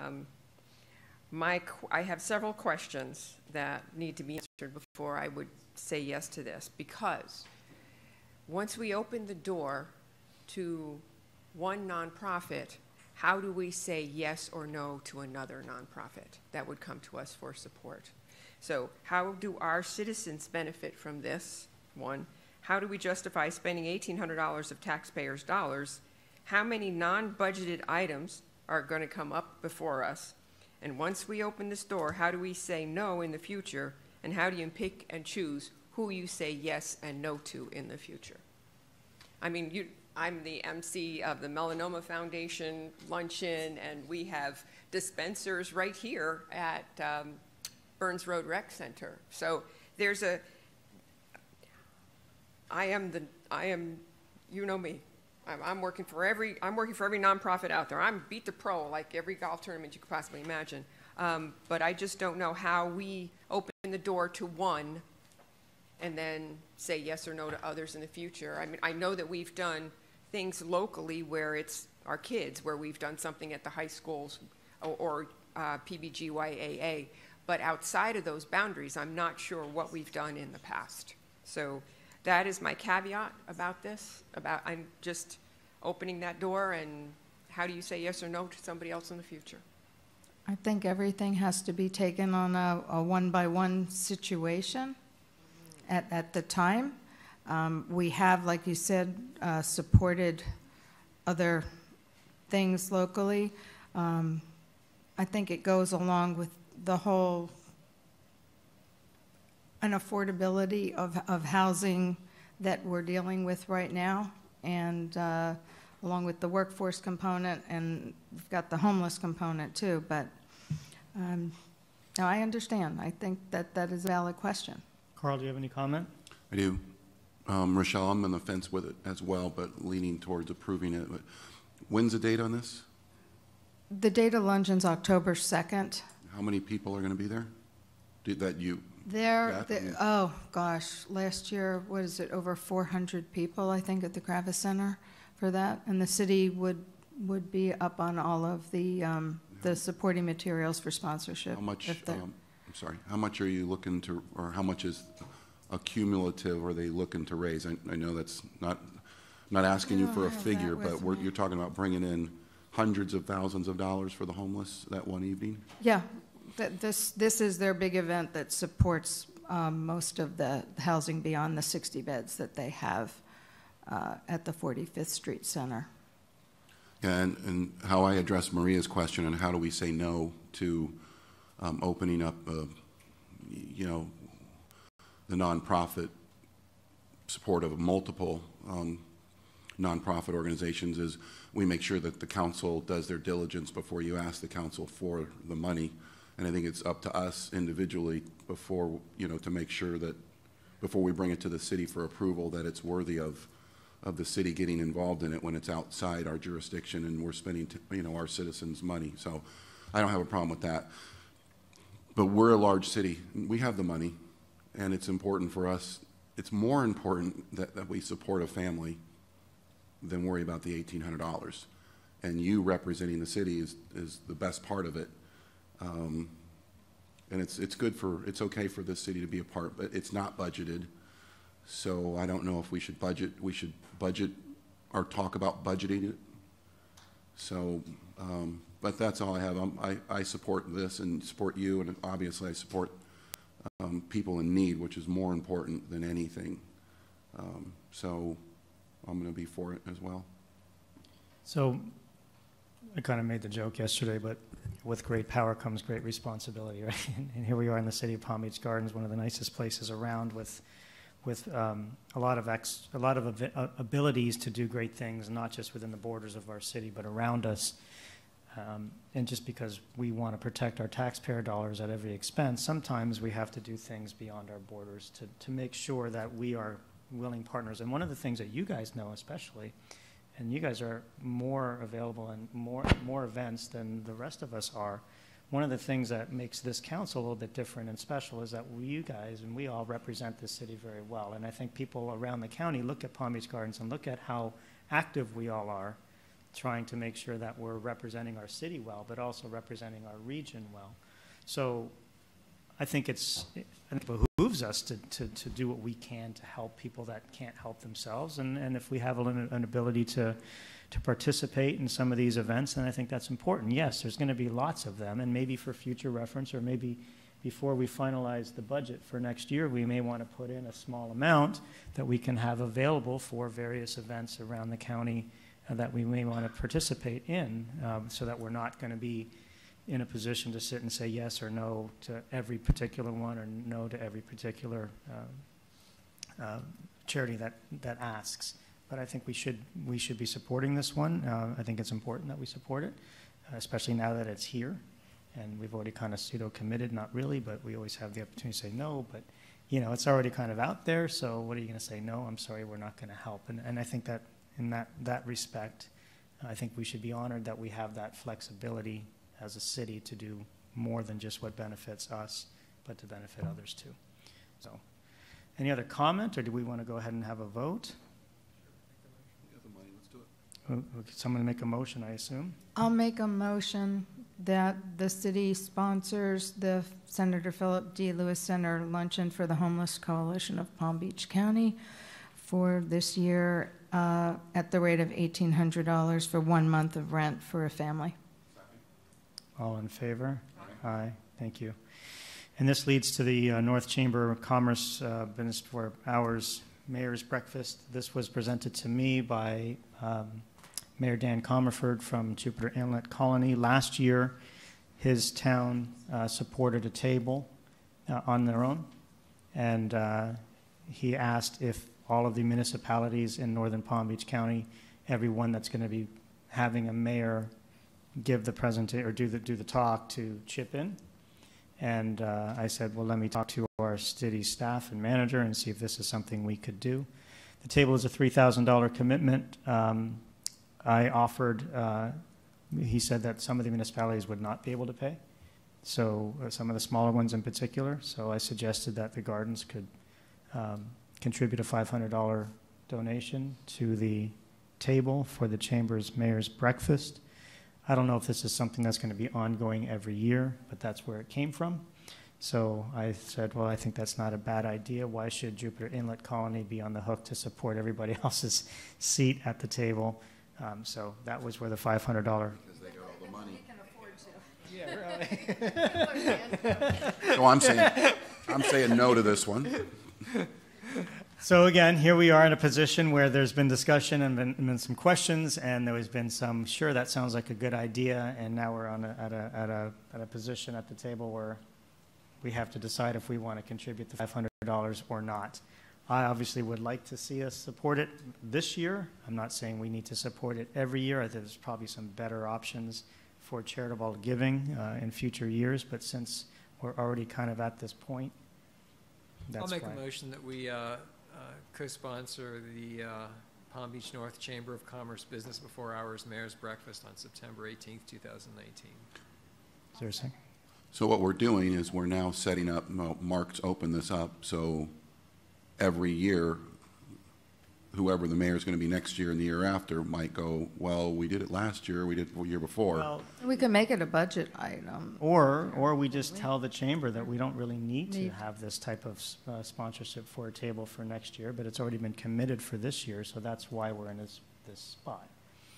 I have several questions that need to be answered before I would say yes to this, because once we open the door to one nonprofit, how do we say yes or no to another nonprofit that would come to us for support? So how do our citizens benefit from this? One, how do we justify spending $1,800 of taxpayers' dollars? How many non-budgeted items are going to come up before us? And once we open this door, how do we say no in the future? And how do you pick and choose who you say yes and no to in the future? I mean, I'm the MC of the Melanoma Foundation luncheon, and we have dispensers right here at Burns Road Rec Center. So there's you know me. I'm working for every nonprofit out there. I'm beat the pro, like every golf tournament you could possibly imagine. But I just don't know how we open the door to one and then say yes or no to others in the future. I mean, I know that we've done things locally where it's our kids, where we've done something at the high schools or PBGYAA, but outside of those boundaries, I'm not sure what we've done in the past. So that is my caveat about this, I'm just opening that door, and how do you say yes or no to somebody else in the future? I think everything has to be taken on a one-by-one situation at the time. We have, like you said, supported other things locally. I think it goes along with the whole unaffordability of housing that we're dealing with right now, and along with the workforce component, and we've got the homeless component too. But no, I understand. I think that is a valid question. Carl, do you have any comment? I do. Rochelle, I'm on the fence with it as well, but leaning towards approving it. But when's the date on this? The date of luncheon's October 2nd. How many people are going to be there? Oh gosh, last year, what is it, over 400 people, I think, at the Kravis Center for that. And the city would be up on all of the supporting materials for sponsorship. How much, how much are you looking to, or how much is a cumulative are they looking to raise? I know that's not asking you for a figure, but you're talking about bringing in hundreds of thousands of dollars for the homeless that one evening? Yeah, this is their big event that supports most of the housing beyond the 60 beds that they have. at the 45th Street Center. And how I address Maria's question, and how do we say no to opening up, you know, the nonprofit support of multiple nonprofit organizations, is we make sure that the council does their diligence before you ask the council for the money. And I think it's up to us individually before, you know, to make sure that before we bring it to the city for approval, that it's worthy of the city getting involved in it when it's outside our jurisdiction and we're spending, you know, our citizens' money. So I don't have a problem with that. But we're a large city. We have the money, and it's important for us. It's more important that we support a family than worry about the $1,800. And you representing the city is the best part of it. And it's good for, it's okay for this city to be a part, but it's not budgeted. So I don't know if we should budget. We should budget or talk about budgeting it. So, but that's all I have. I support this and support you, and obviously I support people in need, which is more important than anything. So I'm going to be for it as well. So I kind of made the joke yesterday, but with great power comes great responsibility, right? And here we are in the city of Palm Beach Gardens, one of the nicest places around, with a lot of abilities to do great things, not just within the borders of our city, but around us. And just because we want to protect our taxpayer dollars at every expense, sometimes we have to do things beyond our borders to make sure that we are willing partners. And one of the things that you guys know especially, and you guys are more available and more events than the rest of us are, one of the things that makes this council a little bit different and special is that you guys and we all represent this city very well. And I think people around the county look at Palm Beach Gardens and look at how active we all are, trying to make sure that we're representing our city well, but also representing our region well. So I think it behooves us to do what we can to help people that can't help themselves. And if we have an ability to participate in some of these events, then I think that's important. Yes, there's going to be lots of them, and maybe for future reference, or maybe before we finalize the budget for next year, we may want to put in a small amount that we can have available for various events around the county that we may want to participate in, so that we're not going to be in a position to sit and say yes or no to every particular one, or no to every particular charity that asks. But I think we should be supporting this one. I think it's important that we support it, especially now that it's here, and we've already kind of pseudo-committed, not really, but we always have the opportunity to say no. But you know, it's already kind of out there. So what are you going to say? No, I'm sorry, we're not going to help. And I think that in that respect, I think we should be honored that we have that flexibility as a city to do more than just what benefits us, but to benefit others too. So, any other comment, or do we want to go ahead and have a vote? Someone make a motion, I assume? I'll make a motion that the city sponsors the Senator Philip D. Lewis Center Luncheon for the Homeless Coalition of Palm Beach County for this year at the rate of $1,800 for 1 month of rent for a family. All in favor? Aye. Thank you. And this leads to the North Chamber of Commerce Business for Hours Mayor's Breakfast. This was presented to me by Mayor Dan Comerford from Jupiter Inlet Colony. Last year, his town supported a table on their own, and he asked if all of the municipalities in northern Palm Beach County, everyone that's going to be having a mayor give the presentation or do the talk, to chip in. And I said, well, let me talk to our city staff and manager and see if this is something we could do. The table is a $3,000 commitment. I offered, he said that some of the municipalities would not be able to pay, so some of the smaller ones in particular. So I suggested that the gardens could contribute a $500 donation to the table for the Chamber's Mayor's Breakfast. I don't know if this is something that's going to be ongoing every year, but that's where it came from. So I said, well, I think that's not a bad idea. Why should Jupiter Inlet Colony be on the hook to support everybody else's seat at the table? So that was where the $500. Because they got all the money. Yeah, really. So I'm saying no to this one. So again, here we are in a position where there's been discussion and been some questions, and there has been some, sure, that sounds like a good idea, and now we're at a position at the table where we have to decide if we want to contribute the $500 or not. I obviously would like to see us support it this year. I'm not saying we need to support it every year. I think there's probably some better options for charitable giving in future years, but since we're already kind of at this point, that's I'll make fine. a motion that we co-sponsor the Palm Beach North Chamber of Commerce Business Before Hours Mayor's Breakfast on September 18th, 2019. Is there a second? So what we're doing is we're now setting up, Mark's opened this up, so every year, whoever the mayor is going to be next year and the year after might go, well, we did it last year, we did it the year before. Well, We can make it a budget item. or we just tell the chamber that we don't really need to have this type of sponsorship for a table for next year, but it's already been committed for this year, so that's why we're in this spot.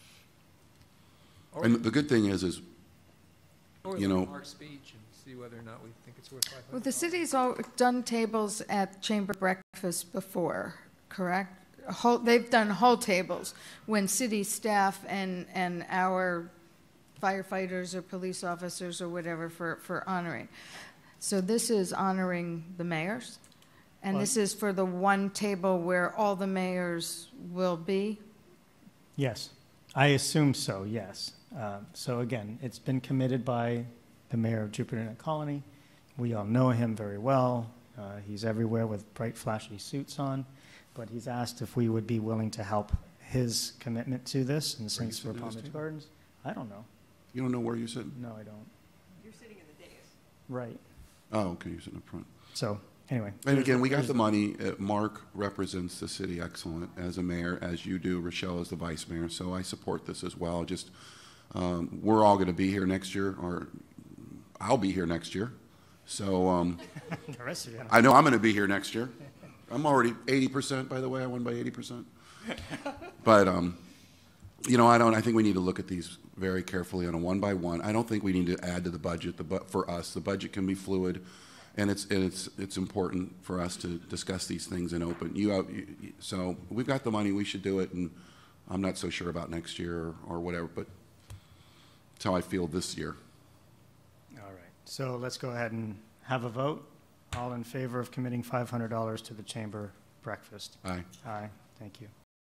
And the good thing is Or you know, Mark's speech and see whether or not we think it's worth $500. Well, the city's all done tables at chamber breakfast before, correct? They've done whole tables when city staff and our firefighters or police officers or whatever for honoring. So this is honoring the mayors? And this is for the one table where all the mayors will be? Yes, I assume so, yes. So again, it's been committed by the mayor of Jupiter Net Colony. We all know him very well. He's everywhere with bright, flashy suits on. But he's asked if we would be willing to help his commitment to this. And since we're Palm Beach Gardens, I don't know. You don't know where you're sitting? No, I don't. You're sitting in the dais. Right. Oh, okay, you're sitting up front. So anyway. And again, we got the money. Mark represents the city excellent as a mayor, as you do. Rochelle is the vice mayor. So I support this as well. Just, we're all going to be here next year, or I'll be here next year. So The rest of you. I know I'm going to be here next year. I'm already 80%, by the way. I won by 80%. But, you know, I think we need to look at these very carefully on a one by one. I don't think we need to add to the budget. For us, the budget can be fluid, and it's important for us to discuss these things in open. So we've got the money. We should do it, and I'm not so sure about next year or whatever, but it's how I feel this year. All right. So let's go ahead and have a vote. All in favor of committing $500 to the chamber breakfast? Aye. Aye. Thank you.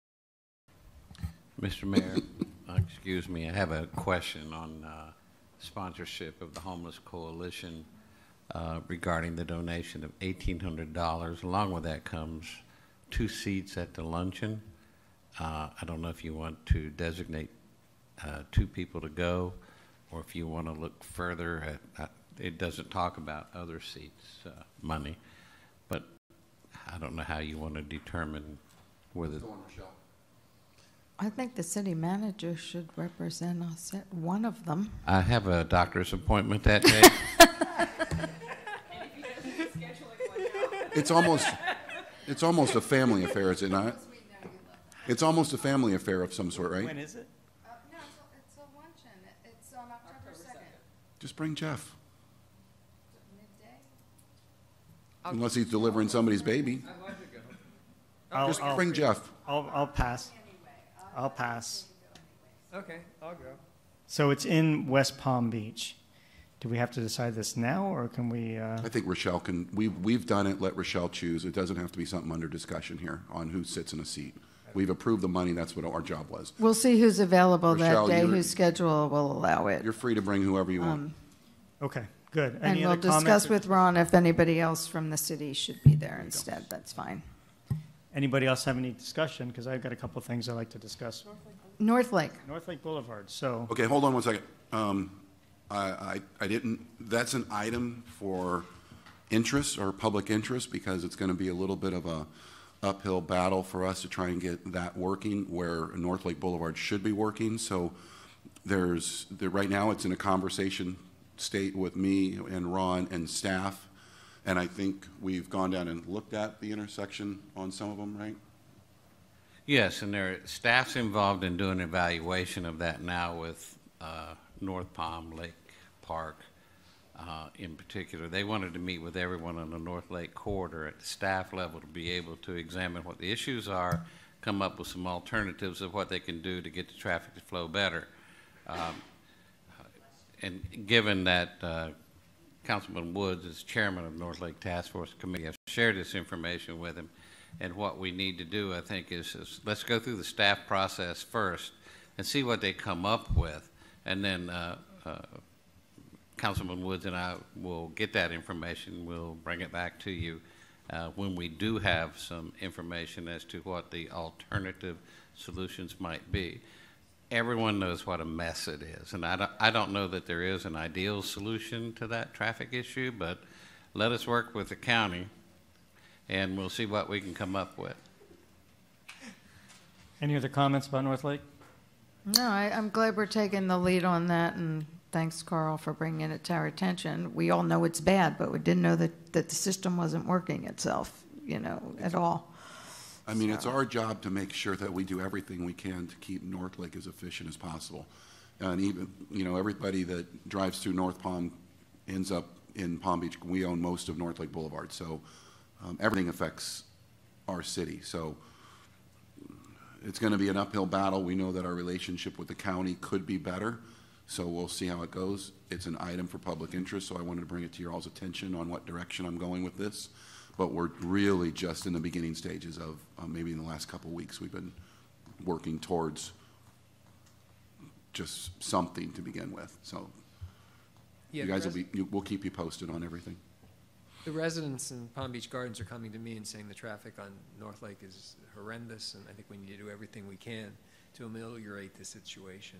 Mr. Mayor, excuse me, I have a question on sponsorship of the Homeless Coalition regarding the donation of $1,800. Along with that comes 2 seats at the luncheon. I don't know if you want to designate 2 people to go, or if you want to look further at it doesn't talk about other seats money, but I don't know how you want to determine whether. I think the city manager should represent us at one of them. I have a doctor's appointment that day. It's almost a family affair, is it not? It's almost a family affair of some sort, right? When is it? No, it's a luncheon. It's on October 2nd. Just bring Jeff. Midday? Unless he's delivering somebody's baby. I'd like to go. Just bring Jeff. I'll pass. I'll pass. Okay, I'll go. So it's in West Palm Beach. Do we have to decide this now, or can we? I think Rochelle can. We've done it. Let Rochelle choose. It doesn't have to be something under discussion here on who sits in a seat. We've approved the money. That's what our job was. We'll see who's available Rochelle, that day, you're- whose schedule will allow it. You're free to bring whoever you want. Okay, good. And Any we'll other comments discuss or- with Ron if anybody else from the city should be there instead. That's fine. Anybody else have any discussion? Because I've got a couple things I'd like to discuss. North Lake. North Lake Boulevard. So Okay, hold on one second. I didn't. That's an item for interest or public interest because it's going to be a little bit of a uphill battle for us to try and get that working where North Lake Boulevard should be working. So right now it's in a conversation state with me and Ron and staff. And I think we've gone down and looked at the intersection on some of them, right? Yes, and staff's involved in doing evaluation of that now with North Palm Lake Park. in particular. They wanted to meet with everyone on the North Lake corridor at the staff level to be able to examine what the issues are, come up with some alternatives of what they can do to get the traffic to flow better. And given that Councilman Woods is chairman of North Lake Task Force Committee, I've shared this information with him. And what we need to do, I think, is let's go through the staff process first and see what they come up with. And then Councilman Woods and I will get that information. We'll bring it back to you when we do have some information as to what the alternative solutions might be. Everyone knows what a mess it is, and I don't know that there is an ideal solution to that traffic issue, but let us work with the county, and we'll see what we can come up with. Any other comments about North Lake? No, I'm glad we're taking the lead on that, and thanks, Carl, for bringing it to our attention. We all know it's bad, but we didn't know that the system wasn't working itself, at all. I mean, it's our job to make sure that we do everything we can to keep North Lake as efficient as possible. And even, everybody that drives through North Palm ends up in Palm Beach. We own most of North Lake Boulevard, so everything affects our city. So it's going to be an uphill battle. We know that our relationship with the county could be better, so we'll see how it goes. It's an item for public interest, so I wanted to bring it to your all's attention on what direction I'm going with this. But we're really just in the beginning stages of maybe in the last couple of weeks we've been working towards just something to begin with. So yeah, you guys we'll keep you posted on everything. The residents in Palm Beach Gardens are coming to me and saying the traffic on North Lake is horrendous, and I think we need to do everything we can to ameliorate the situation.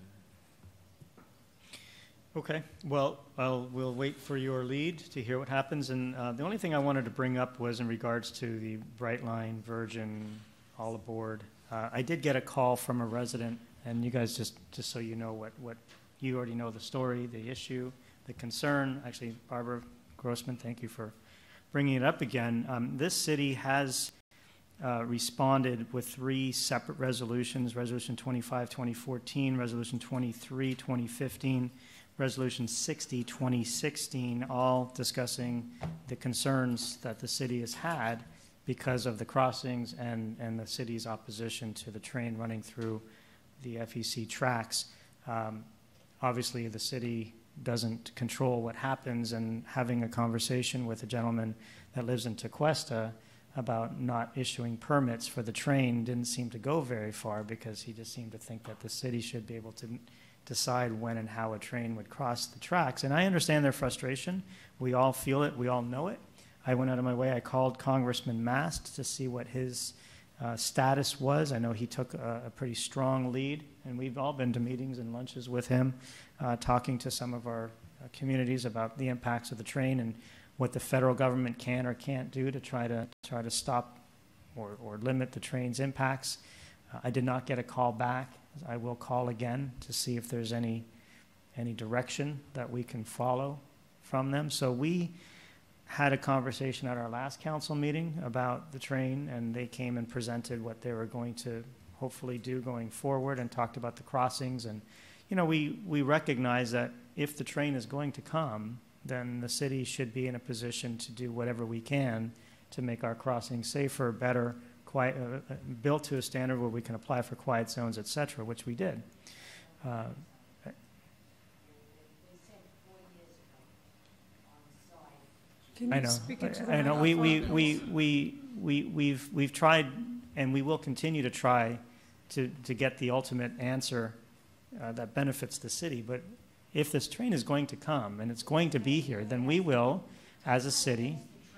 Okay, well, we'll wait for your lead to hear what happens. And the only thing I wanted to bring up was in regards to the Brightline, Virgin, all aboard. I did get a call from a resident, and you guys just so you know what you already know the story, the issue, the concern. Actually, Barbara Grossman, thank you for bringing it up again. This city has responded with 3 separate resolutions: Resolution 25, 2014, Resolution 23, 2015. Resolution 60, 2016, all discussing the concerns that the city has had because of the crossings and the city's opposition to the train running through the FEC tracks. Obviously, the city doesn't control what happens, and having a conversation with a gentleman that lives in Tequesta about not issuing permits for the train didn't seem to go very far, because he just seemed to think that the city should be able to decide when and how a train would cross the tracks. And I understand their frustration. We all feel it. We all know it. I went out of my way. I called Congressman Mast to see what his status was. I know he took a pretty strong lead, and we've all been to meetings and lunches with him, talking to some of our communities about the impacts of the train and what the federal government can or can't do to try to stop or limit the train's impacts. I did not get a call back. I will call again to see if there's any direction that we can follow from them. So we had a conversation at our last council meeting about the train, and they came and presented what they were going to hopefully do going forward, and talked about the crossings. And we recognize that if the train is going to come, then the city should be in a position to do whatever we can to make our crossings safer, better, built to a standard where we can apply for quiet zones, et cetera, which we did. I know. I know. We've tried, and we will continue to try to get the ultimate answer that benefits the city. But if this train is going to come and it's going to be here, then we will, as a city.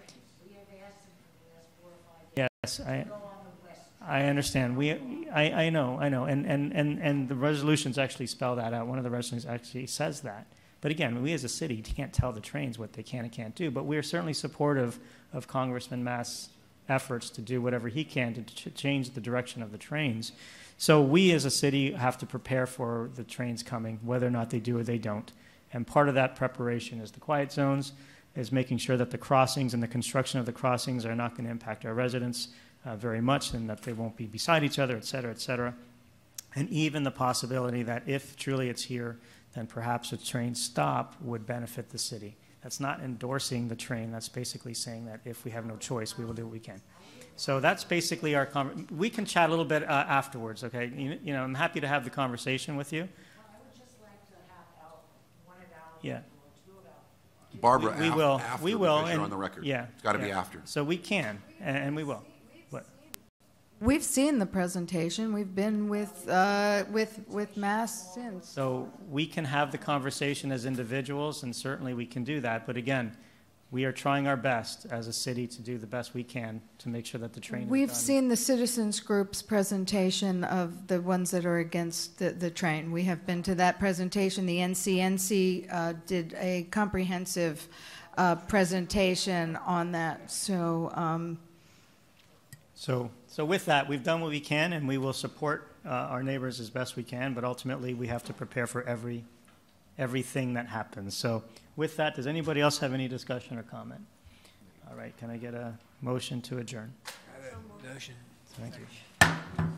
Yes, I understand. I know, and the resolutions actually spell that out. One of the resolutions actually says that. But again, we as a city can't tell the trains what they can and can't do. But we are certainly supportive of Congressman Mast's efforts to do whatever he can to change the direction of the trains. So we as a city have to prepare for the trains coming, whether or not they do or they don't. And part of that preparation is the quiet zones, is making sure that the crossings and the construction of the crossings are not going to impact our residents very much, and that they won't be beside each other, et cetera, et cetera. And even the possibility that if truly it's here, then perhaps a train stop would benefit the city. That's not endorsing the train. That's basically saying that if we have no choice, we will do what we can. So that's basically our we can chat a little bit afterwards, okay? You know, I'm happy to have the conversation with you. I would just like to have one of our Yeah. Barbara, We will. after, We will. because you're And- on the record. Yeah. It's got to yeah. be after. So we can, and we will. What? We've seen the presentation. We've been with Mass since. So we can have the conversation as individuals, and certainly we can do that. But again, we are trying our best as a city to do the best we can to make sure that the train is We've done. seen the citizens group's presentation of the ones that are against the train. We have been to that presentation. The NCNC did a comprehensive presentation on that. So with that, we've done what we can, and we will support our neighbors as best we can, but ultimately we have to prepare for everything that happens. So with that, does anybody else have any discussion or comment? All right, can I get a motion to adjourn? Motion. Thank you.